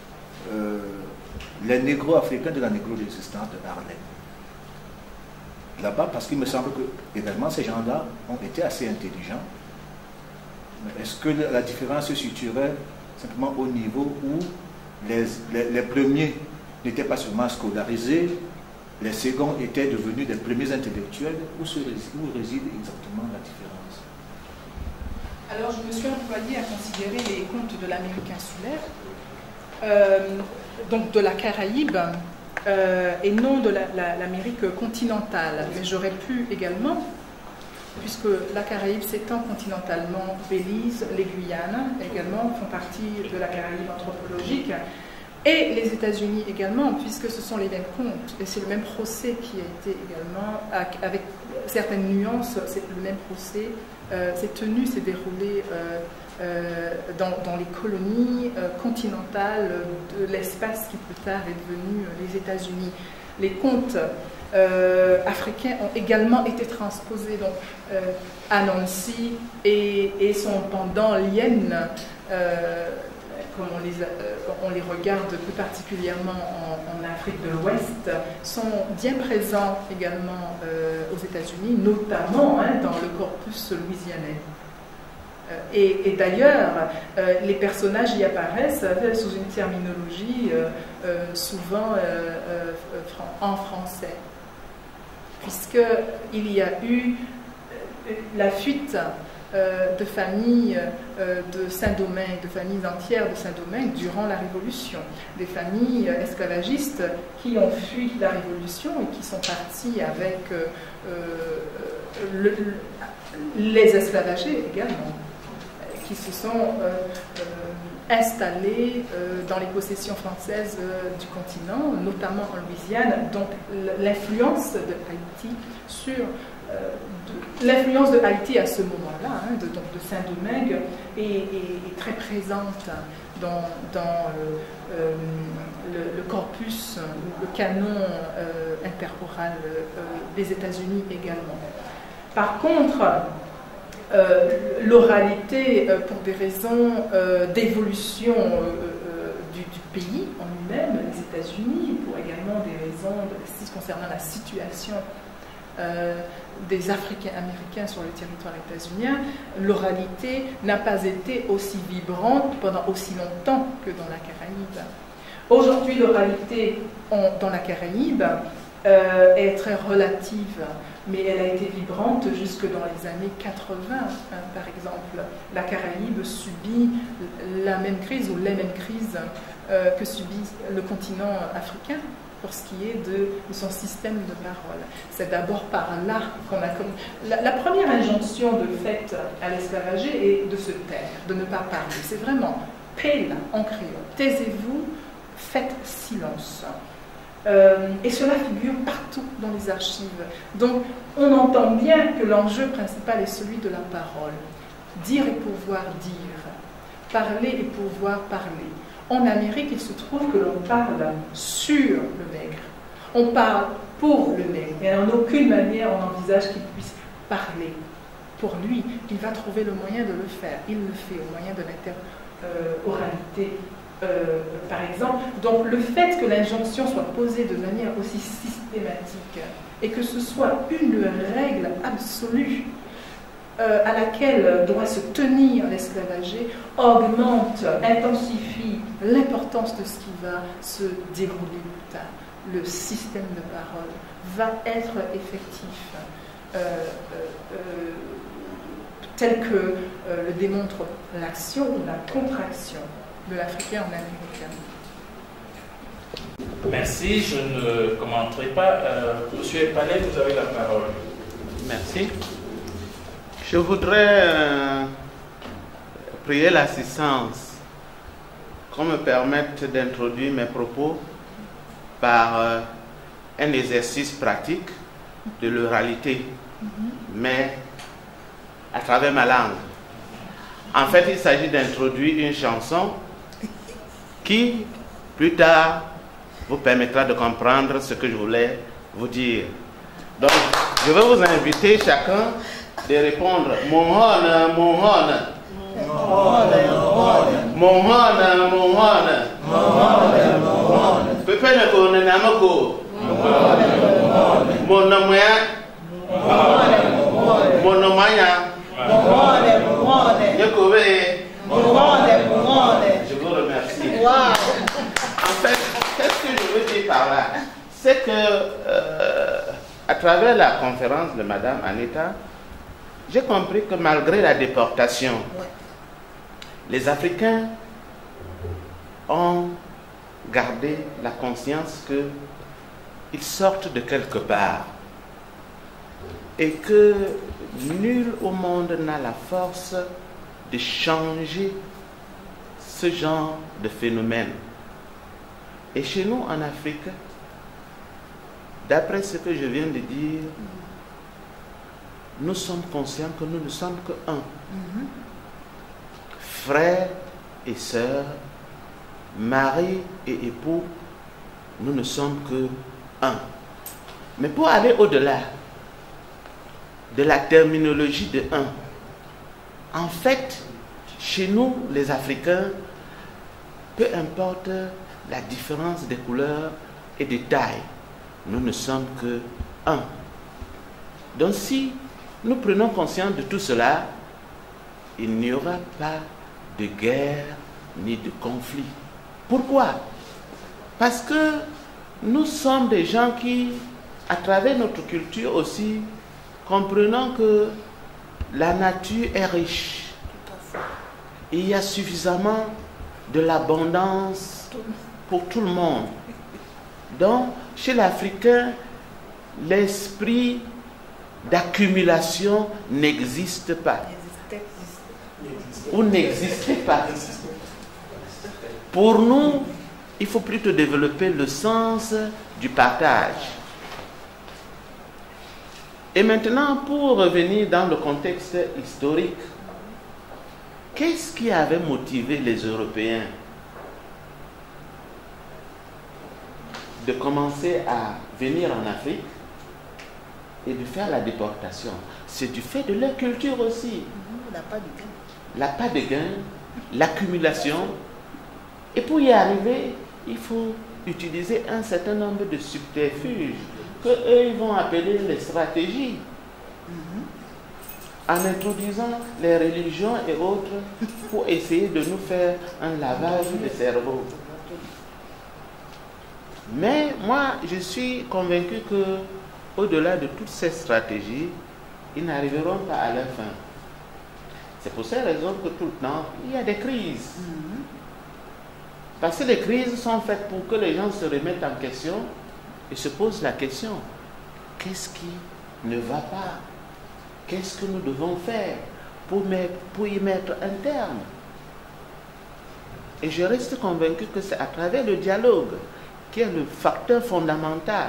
les négro-africains de la négro-résistance de Harlem. Là-bas, parce qu'il me semble que également ces gens-là ont été assez intelligents. Est-ce que la différence se situerait simplement au niveau où les premiers n'étaient pas seulement scolarisés, les seconds étaient devenus des premiers intellectuels? Où réside exactement la différence? Alors, je me suis employée à considérer les contes de l'Amérique insulaire, donc de la Caraïbe, et non de l'Amérique continentale. Mais j'aurais pu également, puisque la Caraïbe s'étend continentalement, Belize, les Guyanes également font partie de la Caraïbe anthropologique, et les États-Unis également, puisque ce sont les mêmes contes, et c'est le même procès qui a été également, avec certaines nuances, c'est le même procès, s'est déroulé dans les colonies continentales de l'espace qui plus tard est devenu les États-Unis. Les contes africains ont également été transposés donc, à Nancy et son pendant l'Yen, comme on les regarde plus particulièrement en Afrique de l'Ouest, sont bien présents également aux États-Unis, notamment dans le corpus louisianais. Et d'ailleurs, les personnages y apparaissent sous une terminologie souvent en français, puisqu'il y a eu la fuite de familles de Saint-Domingue, de familles entières de Saint-Domingue durant la Révolution, des familles esclavagistes qui ont fui la Révolution et qui sont parties avec les esclavagés également, qui se sont installés dans les possessions françaises du continent, notamment en Louisiane. Donc l'influence de Haïti sur l'influence de Haïti à ce moment-là, de Saint-Domingue, est très présente dans le corpus, le canon interoral des États-Unis également. Par contre, l'oralité, pour des raisons d'évolution du pays en lui-même, les États-Unis, pour également des raisons concernant la situation des Africains-Américains sur le territoire états-unien, l'oralité n'a pas été aussi vibrante pendant aussi longtemps que dans la Caraïbe. Aujourd'hui, l'oralité dans la Caraïbe est très relative, mais elle a été vibrante jusque dans les années 80, par exemple. La Caraïbe subit la même crise ou les mêmes crises que subit le continent africain pour ce qui est de son système de parole. C'est d'abord par là qu'on a comme... La première injonction de fait à l'esclavager est de se taire, de ne pas parler. C'est vraiment « paix » en créole. Taisez-vous, faites silence. Et cela figure partout dans les archives. Donc, on entend bien que l'enjeu principal est celui de la parole. Dire et pouvoir dire. Parler et pouvoir parler. En Amérique, il se trouve que l'on parle sur le nègre. On parle pour le nègre. Et en aucune manière on envisage qu'il puisse parler. Pour lui, il va trouver le moyen de le faire. Il le fait au moyen de l'interoralité. Par exemple, donc le fait que l'injonction soit posée de manière aussi systématique et que ce soit une règle absolue à laquelle doit se tenir l'esclavager augmente, intensifie l'importance de ce qui va se dérouler plus tard. Le système de parole va être effectif tel que le démontre l'action ou la contraction de l'Africain en Américain. Merci, je ne commenterai pas. Monsieur Epalet, vous avez la parole. Merci. Je voudrais prier l'assistance qu'on me permette d'introduire mes propos par un exercice pratique de l'oralité, mais à travers ma langue. En fait, il s'agit d'introduire une chanson qui, plus tard, vous permettra de comprendre ce que je voulais vous dire. Donc, je vais vous inviter chacun de répondre mon hon, mon hon. Mon hon. Pepe ne connaît namoko. Mon nomoya. Mon nomaya. Je vous remercie. En fait, qu'est-ce que je veux dire par là? C'est que à travers la conférence de Madame Anita, j'ai compris que malgré la déportation, les Africains ont gardé la conscience qu'ils sortent de quelque part et que nul au monde n'a la force de changer ce genre de phénomène. Et chez nous en Afrique, d'après ce que je viens de dire, nous sommes conscients que nous ne sommes que un. Frères et sœurs, mari et époux, nous ne sommes que un. Mais pour aller au-delà de la terminologie de un, en fait, chez nous, les Africains, peu importe la différence des couleurs et des tailles, nous ne sommes que un. Donc si nous prenons conscience de tout cela, il n'y aura pas de guerre ni de conflit. Pourquoi? Parce que nous sommes des gens qui, à travers notre culture aussi, comprenons que la nature est riche. Il y a suffisamment de l'abondance pour tout le monde. Donc, chez l'Africain, l'esprit d'accumulation n'existe pas. Ou n'existait pas. Pour nous, il faut plutôt développer le sens du partage. Et maintenant, pour revenir dans le contexte historique, qu'est-ce qui avait motivé les Européens de commencer à venir en Afrique et de faire la déportation? C'est du fait de leur culture aussi. L'appât de gain, l'accumulation. Et pour y arriver, il faut utiliser un certain nombre de subterfuges que eux ils vont appeler les stratégies. En introduisant les religions et autres pour essayer de nous faire un lavage de cerveau. Mais moi, je suis convaincu que au-delà de toutes ces stratégies, ils n'arriveront pas à leur fin. C'est pour ces raisons que tout le temps, il y a des crises. Parce que les crises sont faites pour que les gens se remettent en question et se posent la question, qu'est-ce qui ne va pas? Qu'est-ce que nous devons faire pour y mettre un terme? Et je reste convaincu que c'est à travers le dialogue qui est le facteur fondamental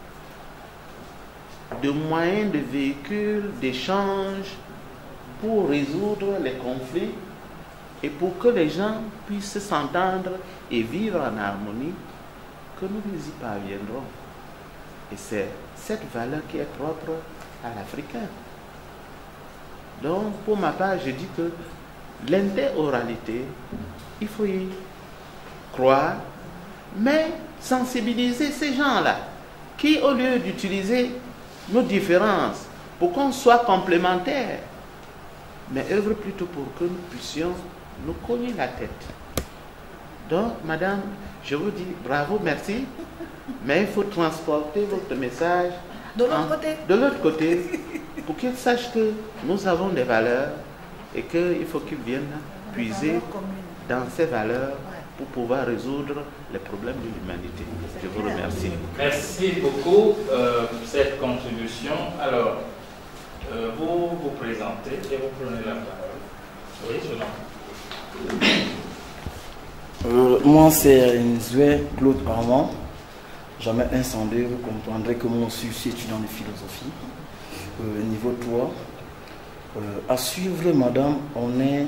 de moyens de véhicules, d'échanges pour résoudre les conflits et pour que les gens puissent s'entendre et vivre en harmonie que nous y parviendrons. Et c'est cette valeur qui est propre à l'Africain. Donc, pour ma part, je dis que l'interoralité, il faut y croire, mais sensibiliser ces gens-là, qui, au lieu d'utiliser nos différences pour qu'on soit complémentaires, mais œuvrent plutôt pour que nous puissions nous cogner la tête. Donc, madame, je vous dis bravo, merci, mais il faut transporter votre message de l'autre côté, pour qu'ils sachent que nous avons des valeurs et qu'il faut qu'ils viennent puiser dans ces valeurs pour pouvoir résoudre les problèmes de l'humanité. Je vous remercie. Merci beaucoup pour cette contribution. Alors, vous vous présentez et vous prenez la parole. Oui, je l'en. Moi, c'est Nzoué Claude Armand. Jamais incendé, vous comprendrez que moi aussi je suis étudiant de philosophie. Niveau 3. À suivre, madame, on est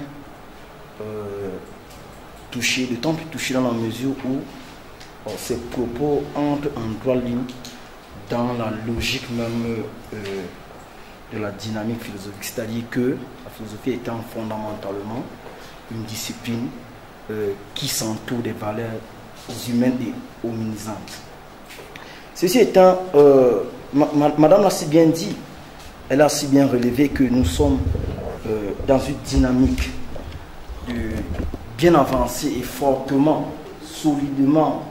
touché, de temps plus touché dans la mesure où ces propos entrent en droite ligne dans la logique même de la dynamique philosophique. C'est-à-dire que la philosophie étant fondamentalement une discipline qui s'entoure des valeurs humaines et hominisantes. Ceci étant, madame l'a si bien dit, elle a si bien relevé que nous sommes dans une dynamique bien avancée et fortement, solidement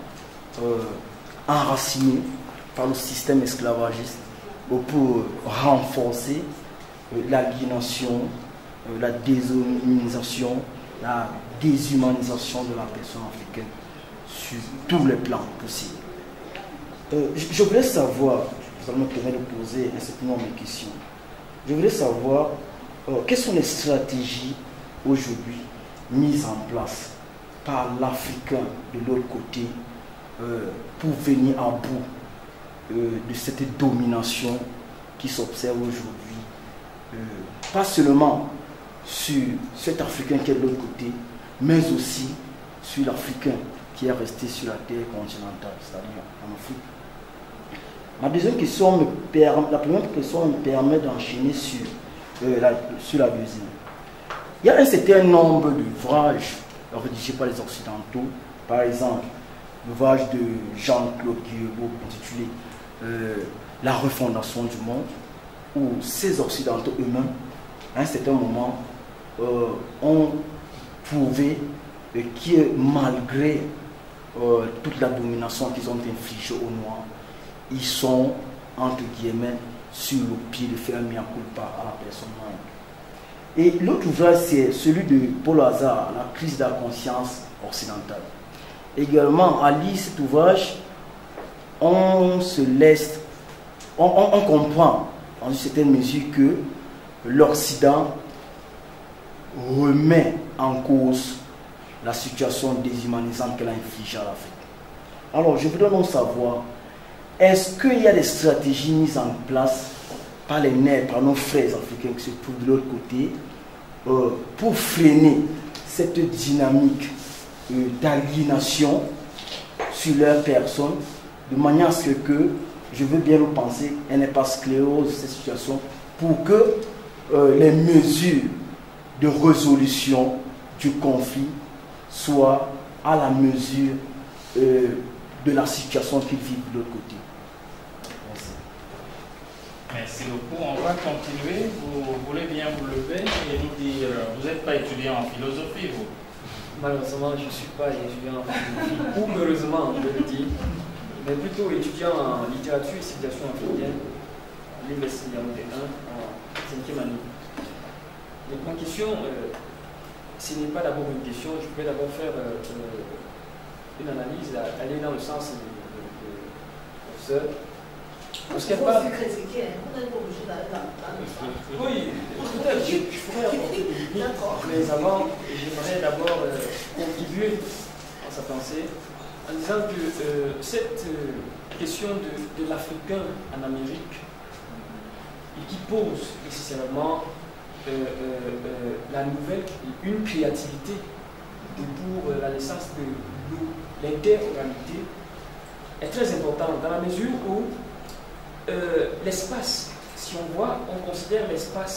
enracinée par le système esclavagiste pour renforcer l'aliénation, la déshumanisation, la déshumanisation de la personne africaine sur tous les plans possibles. Je voulais savoir, vous allez me permettre de poser un certain nombre de questions. Je voulais savoir quelles sont les stratégies aujourd'hui mises en place par l'Africain de l'autre côté pour venir à bout de cette domination qui s'observe aujourd'hui, pas seulement sur cet Africain qui est de l'autre côté, mais aussi sur l'Africain qui est resté sur la terre continentale, c'est-à-dire en Afrique. Ma deuxième question la première question me permet d'enchaîner sur la deuxième. Il y a un certain nombre d'ouvrages rédigés par les Occidentaux, par exemple l'ouvrage de Jean-Claude Guillebeau intitulé La refondation du monde, où ces Occidentaux eux-mêmes, à un certain moment, ont prouvé que malgré toute la domination qu'ils ont infligée aux Noirs, ils sont, entre guillemets, sur le pied de faire mea culpa à la personne noire. Et l'autre ouvrage, c'est celui de Paul Hazard, La crise de la conscience occidentale. Également, à lire cet ouvrage, on comprend en une certaine mesure que l'Occident remet en cause la situation déshumanisante qu'elle a infligée à l'Afrique. Alors, je voudrais donc savoir, est-ce qu'il y a des stratégies mises en place par les nègres, par nos frères africains qui se trouvent de l'autre côté, pour freiner cette dynamique d'aliénation sur leur personne, de manière à ce que, je veux bien le penser, elle n'est pas sclérose cette situation, pour que les mesures de résolution du conflit soient à la mesure de la situation qu'ils vivent de l'autre côté. Merci beaucoup. On va continuer. Vous voulez bien vous lever et nous dire, vous n'êtes pas étudiant en philosophie, vous? Malheureusement, je ne suis pas étudiant en philosophie, ou heureusement, je le dis, mais plutôt étudiant en littérature et civilisation africaine à l'Université Yaoundé 1 en 5e année. Donc, ma question, ce n'est pas d'abord une question, je peux d'abord faire une analyse, aller dans le sens de professeur. Parce qu'elle parle. Oui, peut-être, je pourrais apporter des idées, mais avant, j'aimerais d'abord contribuer à sa pensée en disant que cette question de l'Africain en Amérique, et qui pose nécessairement la nouvelle, une créativité pour la naissance de l'interoralité, est très importante dans la mesure où l'espace, si on voit, on considère l'espace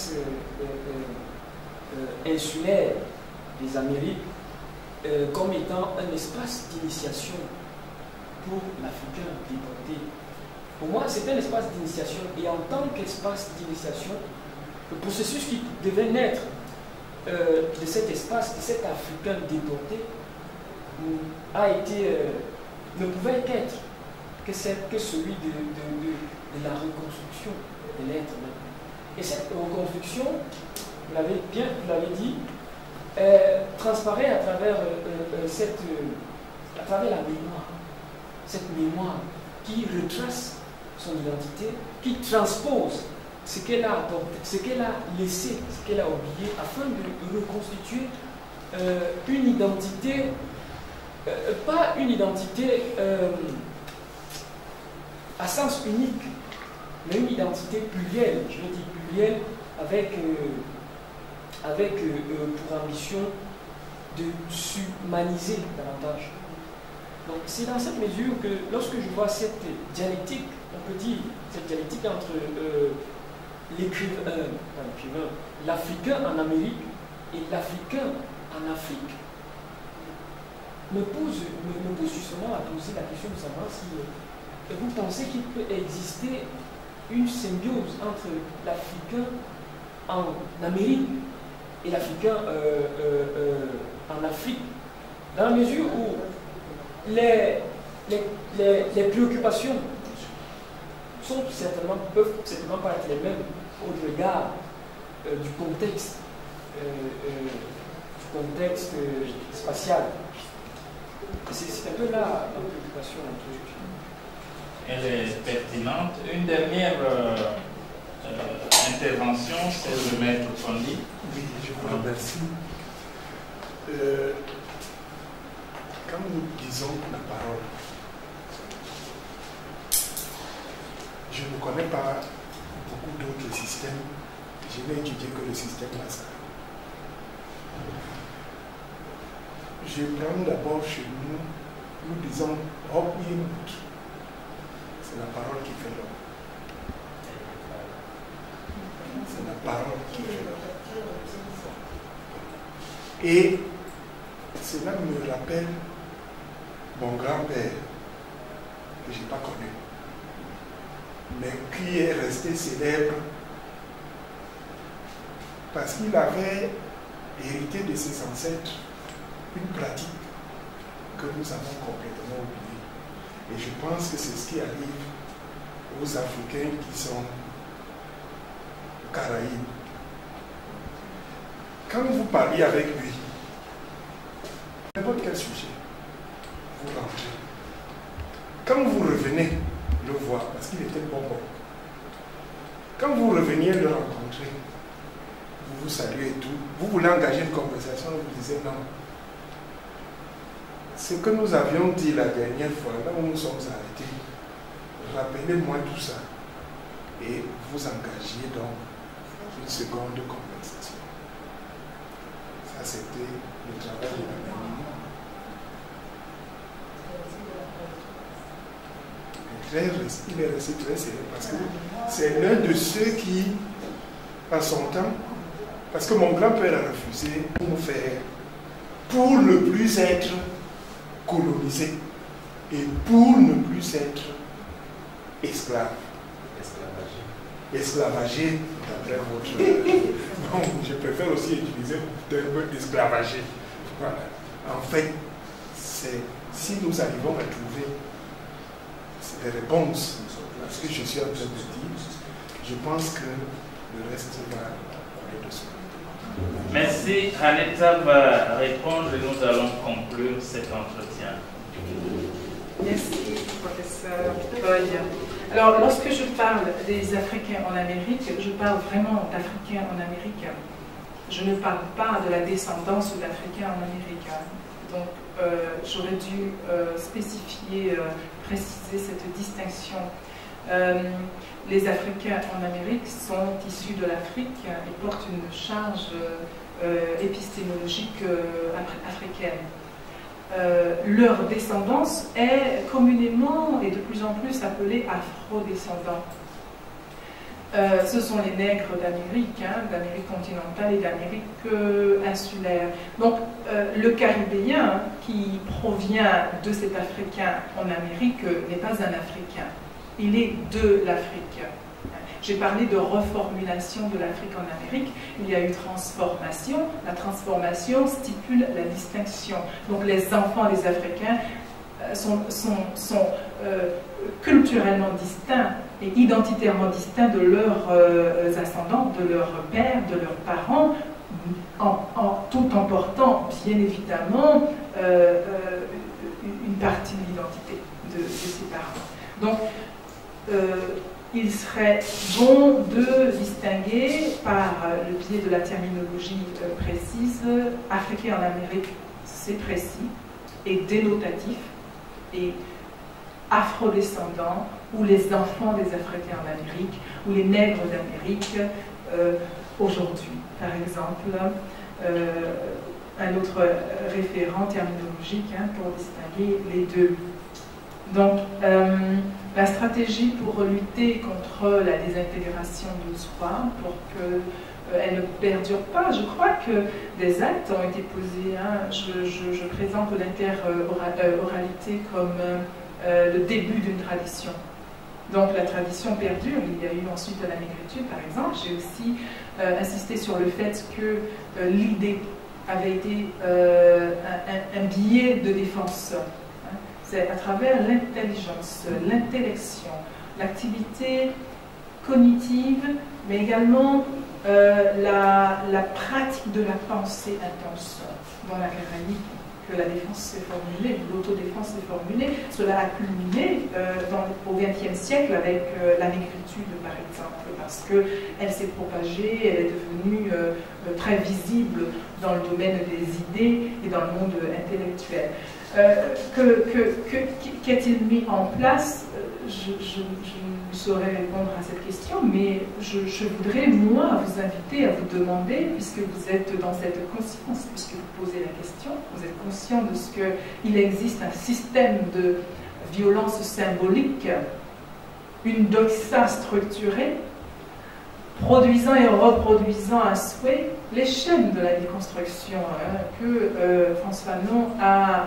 insulaire des Amériques comme étant un espace d'initiation pour l'Africain déporté. Pour moi, c'est un espace d'initiation, et en tant qu'espace d'initiation, le processus qui devait naître de cet espace, de cet Africain déporté, ne pouvait qu'être que celui de la reconstruction de l'être même. Et cette reconstruction, vous l'avez dit, transparaît à travers la mémoire. Cette mémoire qui retrace son identité, qui transpose ce qu'elle a apporté, ce qu'elle a laissé, ce qu'elle a oublié, afin de reconstituer une identité, pas une identité à sens unique, mais une identité plurielle, je dis plurielle, avec pour ambition de s'humaniser davantage. Donc c'est dans cette mesure que lorsque je vois cette dialectique, on peut dire, cette dialectique entre l'Africain en Amérique et l'Africain en Afrique, me pose justement à poser la question de savoir si vous pensez qu'il peut exister une symbiose entre l'Africain en Amérique et l'Africain en Afrique, dans la mesure où les préoccupations peuvent certainement pas être les mêmes au regard du contexte spatial. C'est un peu là la préoccupation. Elle est pertinente. Une dernière intervention, c'est le maître Kondi. Oui, je vous remercie. Quand nous disons la parole, je ne connais pas beaucoup d'autres systèmes. Je n'ai étudié que le système Lascar. Je prends d'abord chez nous, nous disons Hopyemut. C'est la parole qui fait l'homme. C'est la parole qui fait l'homme. Et cela me rappelle mon grand-père, que je n'ai pas connu, mais qui est resté célèbre parce qu'il avait hérité de ses ancêtres une pratique que nous avons complètement oubliée. Et je pense que c'est ce qui arrive aux Africains qui sont aux Caraïbes. Quand vous parliez avec lui, n'importe quel sujet, vous rentrez. Quand vous revenez le voir, parce qu'il était bonbon, quand vous reveniez le rencontrer, vous vous saluez et tout, vous voulez engager une conversation, vous disiez non. Ce que nous avions dit la dernière fois, là où nous sommes arrêtés, rappelez-moi tout ça et vous engagiez donc une seconde conversation. Ça, c'était le travail de la dernière. Il est resté très sérieux parce que c'est l'un de ceux qui, à son temps, parce que mon grand-père a refusé pour nous faire, pour ne plus être colonisé et pour ne plus être esclave. Esclavagé, d'après votre... Bon, je préfère aussi utiliser le terme esclavagé. Voilà. En fait, c'est si nous arrivons à trouver des réponses à ce que je suis en train de dire, je pense que le reste va aller de soi. Merci. Aneta va répondre et nous allons conclure cet entretien. Merci, professeur Boy. Alors, lorsque je parle des Africains en Amérique, je parle vraiment d'Africains en Amérique. Je ne parle pas de la descendance d'Africains en Amérique. Donc, j'aurais dû spécifier, préciser cette distinction. Les Africains en Amérique sont issus de l'Afrique et portent une charge épistémologique africaine. Leur descendance est communément et de plus en plus appelée afro-descendants. Ce sont les nègres d'Amérique, d'Amérique continentale et d'Amérique insulaire. Donc le Caribéen qui provient de cet Africain en Amérique n'est pas un Africain, il est de l'Afrique. J'ai parlé de reformulation de l'Afrique en Amérique, il y a eu transformation. La transformation stipule la distinction. Donc les enfants des Africains sont culturellement distincts et identitairement distincts de leurs ascendants, de leurs pères, de leurs parents, tout en portant bien évidemment une partie de l'identité de ses parents. Donc il serait bon de distinguer par le biais de la terminologie précise, africain en Amérique, c'est précis et dénotatif, et afrodescendants, ou les enfants des Africains en Amérique, ou les nègres d'Amérique aujourd'hui, par exemple. Un autre référent terminologique pour distinguer les deux. Donc, la stratégie pour lutter contre la désintégration de soi, pour qu'elle ne perdure pas, je crois que des actes ont été posés. Je présente l'interoralité comme le début d'une tradition. Donc la tradition perdure. Il y a eu ensuite la négritude, par exemple. J'ai aussi insisté sur le fait que l'idée avait été un billet de défense. C'est à travers l'intelligence, l'intellection, l'activité cognitive, mais également la pratique de la pensée intense dans la Caraïbe que la défense s'est formulée, l'autodéfense s'est formulée. Cela a culminé au XXe siècle avec la négritude, par exemple, parce qu'elle s'est propagée, elle est devenue très visible dans le domaine des idées et dans le monde intellectuel. Qu'est-il mis en place? Je ne saurais répondre à cette question, mais je voudrais, moi, vous inviter à vous demander, puisque vous êtes dans cette conscience, puisque vous posez la question, vous êtes conscient de ce qu'il existe un système de violence symbolique, une doxa structurée, produisant et reproduisant à souhait les chaînes de la déconstruction que François Fanon a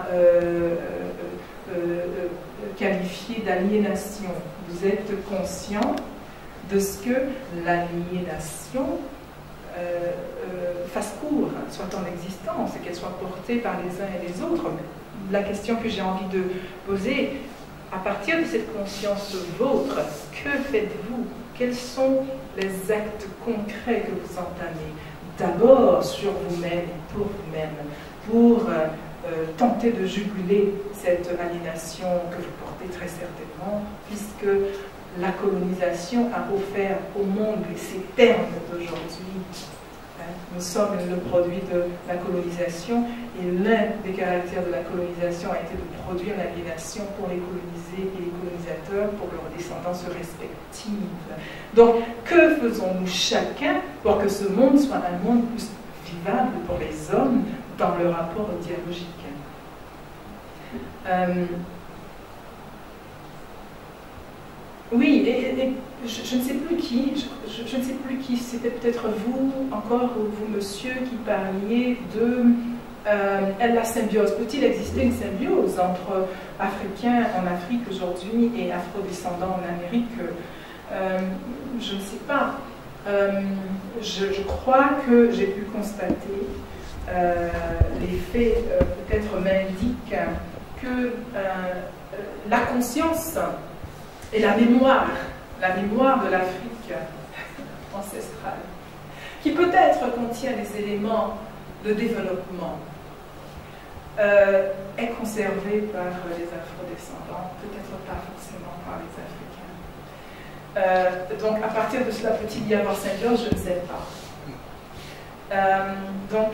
qualifié d'aliénation. Vous êtes conscient de ce que l'aliénation fasse cours, soit en existence, et qu'elle soit portée par les uns et les autres. La question que j'ai envie de poser, à partir de cette conscience vôtre, que faites-vous? Quels sont les actes concrets que vous entamez? D'abord sur vous-même, pour vous-même, pour tenter de juguler cette aliénation que vous portez très certainement, puisque la colonisation a offert au monde ces termes d'aujourd'hui. Nous sommes le produit de la colonisation, et l'un des caractères de la colonisation a été de produire l'aliénation pour les colonisés et les colonisateurs, pour leurs descendances respectives. Donc, que faisons-nous chacun pour que ce monde soit un monde plus vivable pour les hommes dans le rapport dialogique? Oui, et je ne sais plus qui, je ne sais plus qui, c'était peut-être vous encore ou vous, monsieur, qui parliez de la symbiose. Peut-il exister une symbiose entre Africains en Afrique aujourd'hui et Afrodescendants en Amérique? Je ne sais pas. Je crois que j'ai pu constater, les faits peut-être m'indiquent que la conscience et la mémoire de l'Afrique ancestrale, qui peut-être contient des éléments de développement, est conservée par les Afrodescendants, peut-être pas forcément par les Africains. Donc à partir de cela, peut-il y avoir symbiose? Je ne sais pas. Donc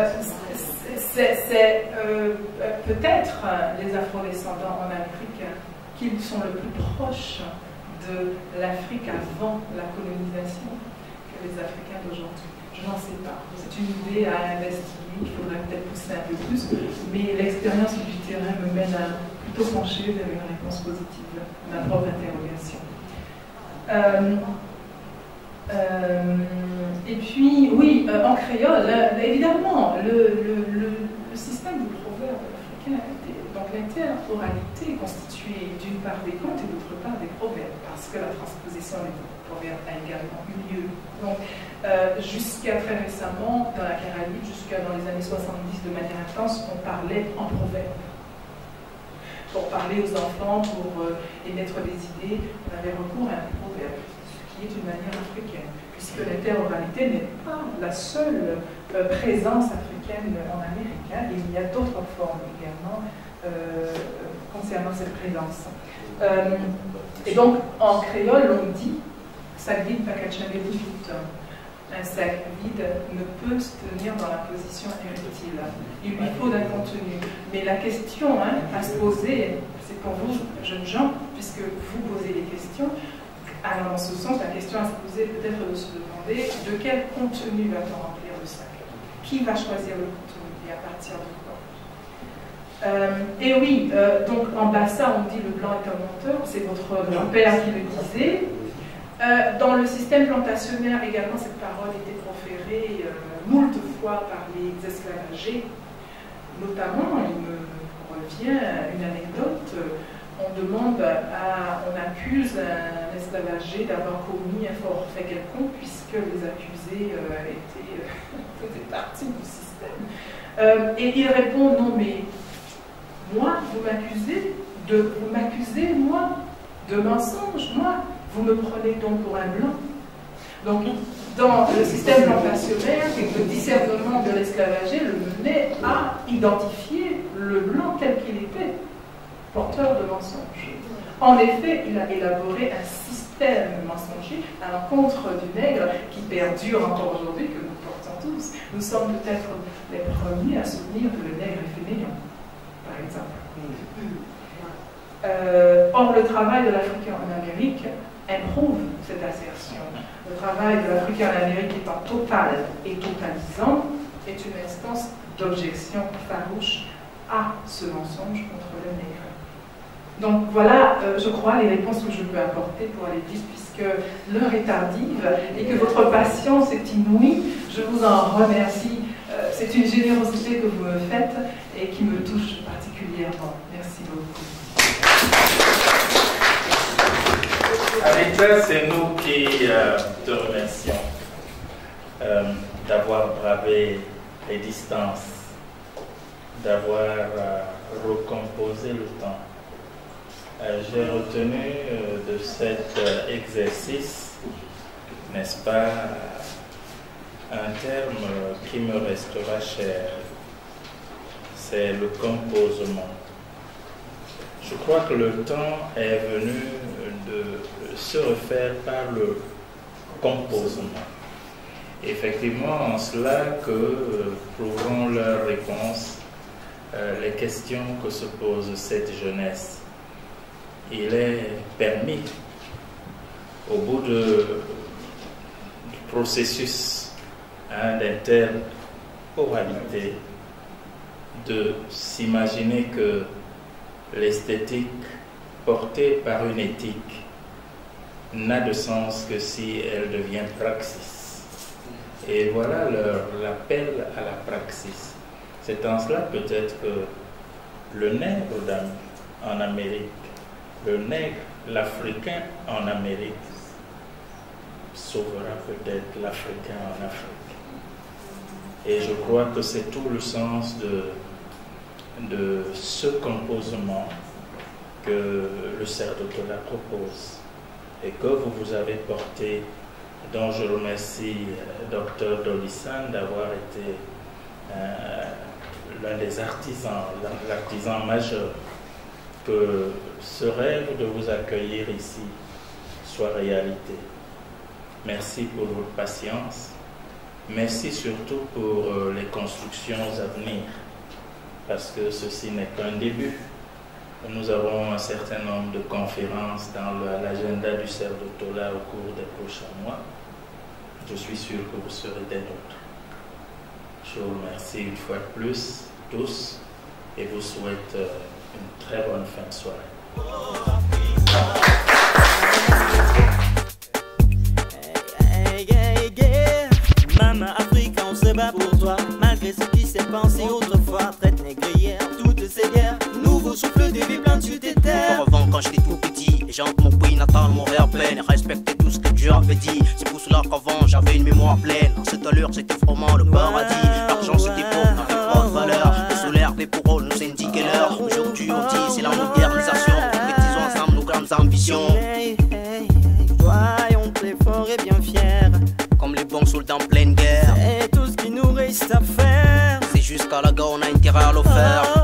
c'est peut-être les Afrodescendants en Afrique qui sont le plus proches de l'Afrique avant la colonisation que les Africains d'aujourd'hui. Je n'en sais pas. C'est une idée à investiguer, il faudrait peut-être pousser un peu plus, mais l'expérience du terrain me mène à plutôt pencher vers une réponse positive, ma propre interrogation. Et puis, oui, en créole, évidemment, le système du proverbe africain, donc l'interoralité constituée d'une part des contes et d'autre part des proverbes, parce que la transposition des proverbes a également eu lieu. Donc, jusqu'à très récemment, dans la Caraïbe, jusqu'à dans les années 70, de manière intense, on parlait en proverbes. Pour parler aux enfants, pour émettre des idées, on avait recours à un proverbe, ce qui est une manière africaine, puisque l'interoralité n'est pas la seule présence africaine en Amérique. Il y a d'autres formes également concernant cette présence. Et donc, en créole, on dit « sac vide, pas qu'à jamais vite ». Un sac vide ne peut se tenir dans la position érectile. Il lui faut d'un contenu. Mais la question à se poser, c'est pour vous, jeunes gens, puisque vous posez des questions, alors dans ce sens, la question à se poser peut-être de se demander de quel contenu va-t-on remplir le sac? Qui va choisir le contenu et à partir de quoi? Et oui, donc en Bassa, on dit le blanc est un menteur, c'est votre grand-père qui le disait. Dans le système plantationnaire également, cette parole était proférée moult fois par les esclavagés. Notamment, il me revient une anecdote, on accuse un esclavager d'avoir commis un forfait quelconque puisque les accusés faisaient partie du système. Et il répond, non mais moi, vous m'accusez moi de mensonge, moi. Vous me prenez donc pour un blanc. Donc, dans le système plantationnaire, le discernement de l'esclavager le menait à identifier le blanc tel qu'il était, porteur de mensonges. En effet, il a élaboré un système mensonger à l'encontre du nègre qui perdure encore aujourd'hui, que nous portons tous. Nous sommes peut-être les premiers à soutenir que le nègre est fainéant, par exemple. Or, le travail de l'Africain en Amérique improuve cette assertion. Le travail de l'Africain en Amérique étant total et totalisant est une instance d'objection farouche à ce mensonge contre le nègre. Donc voilà, je crois, les réponses que je peux apporter pour aller vite, puisque l'heure est tardive et que votre patience est inouïe. Je vous en remercie. C'est une générosité que vous me faites et qui me touche particulièrement. Merci beaucoup. Anita, c'est nous qui te remercions d'avoir bravé les distances, d'avoir recomposé le temps. J'ai retenu de cet exercice, n'est-ce pas, un terme qui me restera cher, c'est le composement. Je crois que le temps est venu de se refaire par le composement. Effectivement, en cela que trouveront leur réponse les questions que se pose cette jeunesse. Il est permis, au bout du processus d'interoralité, de s'imaginer que l'esthétique portée par une éthique n'a de sens que si elle devient praxis. Et voilà l'appel à la praxis. C'est en cela peut-être que le nègre en Amérique, le nègre, l'Africain en Amérique, sauvera peut-être l'Africain en Afrique. Et je crois que c'est tout le sens de ce composement que le Cerdotola propose et que vous avez porté, dont je remercie Dr Dolissan d'avoir été l'un des artisans, l'artisan majeur, que ce rêve de vous accueillir ici soit réalité. Merci pour votre patience, merci surtout pour les constructions à venir, parce que ceci n'est qu'un début. Nous avons un certain nombre de conférences dans l'agenda du Cerdotola au cours des prochains mois. Je suis sûr que vous serez des nôtres. Je vous remercie une fois de plus, tous, et vous souhaite une très bonne fin de soirée. Maman Afrique, on se bat pour toi. Malgré ce qui s'est pensé autrefois, traite négrière, toutes ces guerres, nouveau souffle de vie plein sur tes terres. Avant quand j'étais tout petit, et j'entre mon pays natal, mon verre plein, et respecter tout ce que Dieu avait dit. C'est pour cela qu'avant j'avais une mémoire pleine. En cette allure c'était vraiment le paradis. L'argent c'était pauvre, n'avait pas de valeur. Le solaire, les paroles nous indiquaient l'heure. Aujourd'hui on dit c'est la modernisation. Concrétisons ensemble nos grandes ambitions. Soyons très forts et bien fiers, comme les bons soldats en pleine guerre. C'est tout ce qui nous reste à faire. C'est jusqu'à la gare on a intérêt à le faire.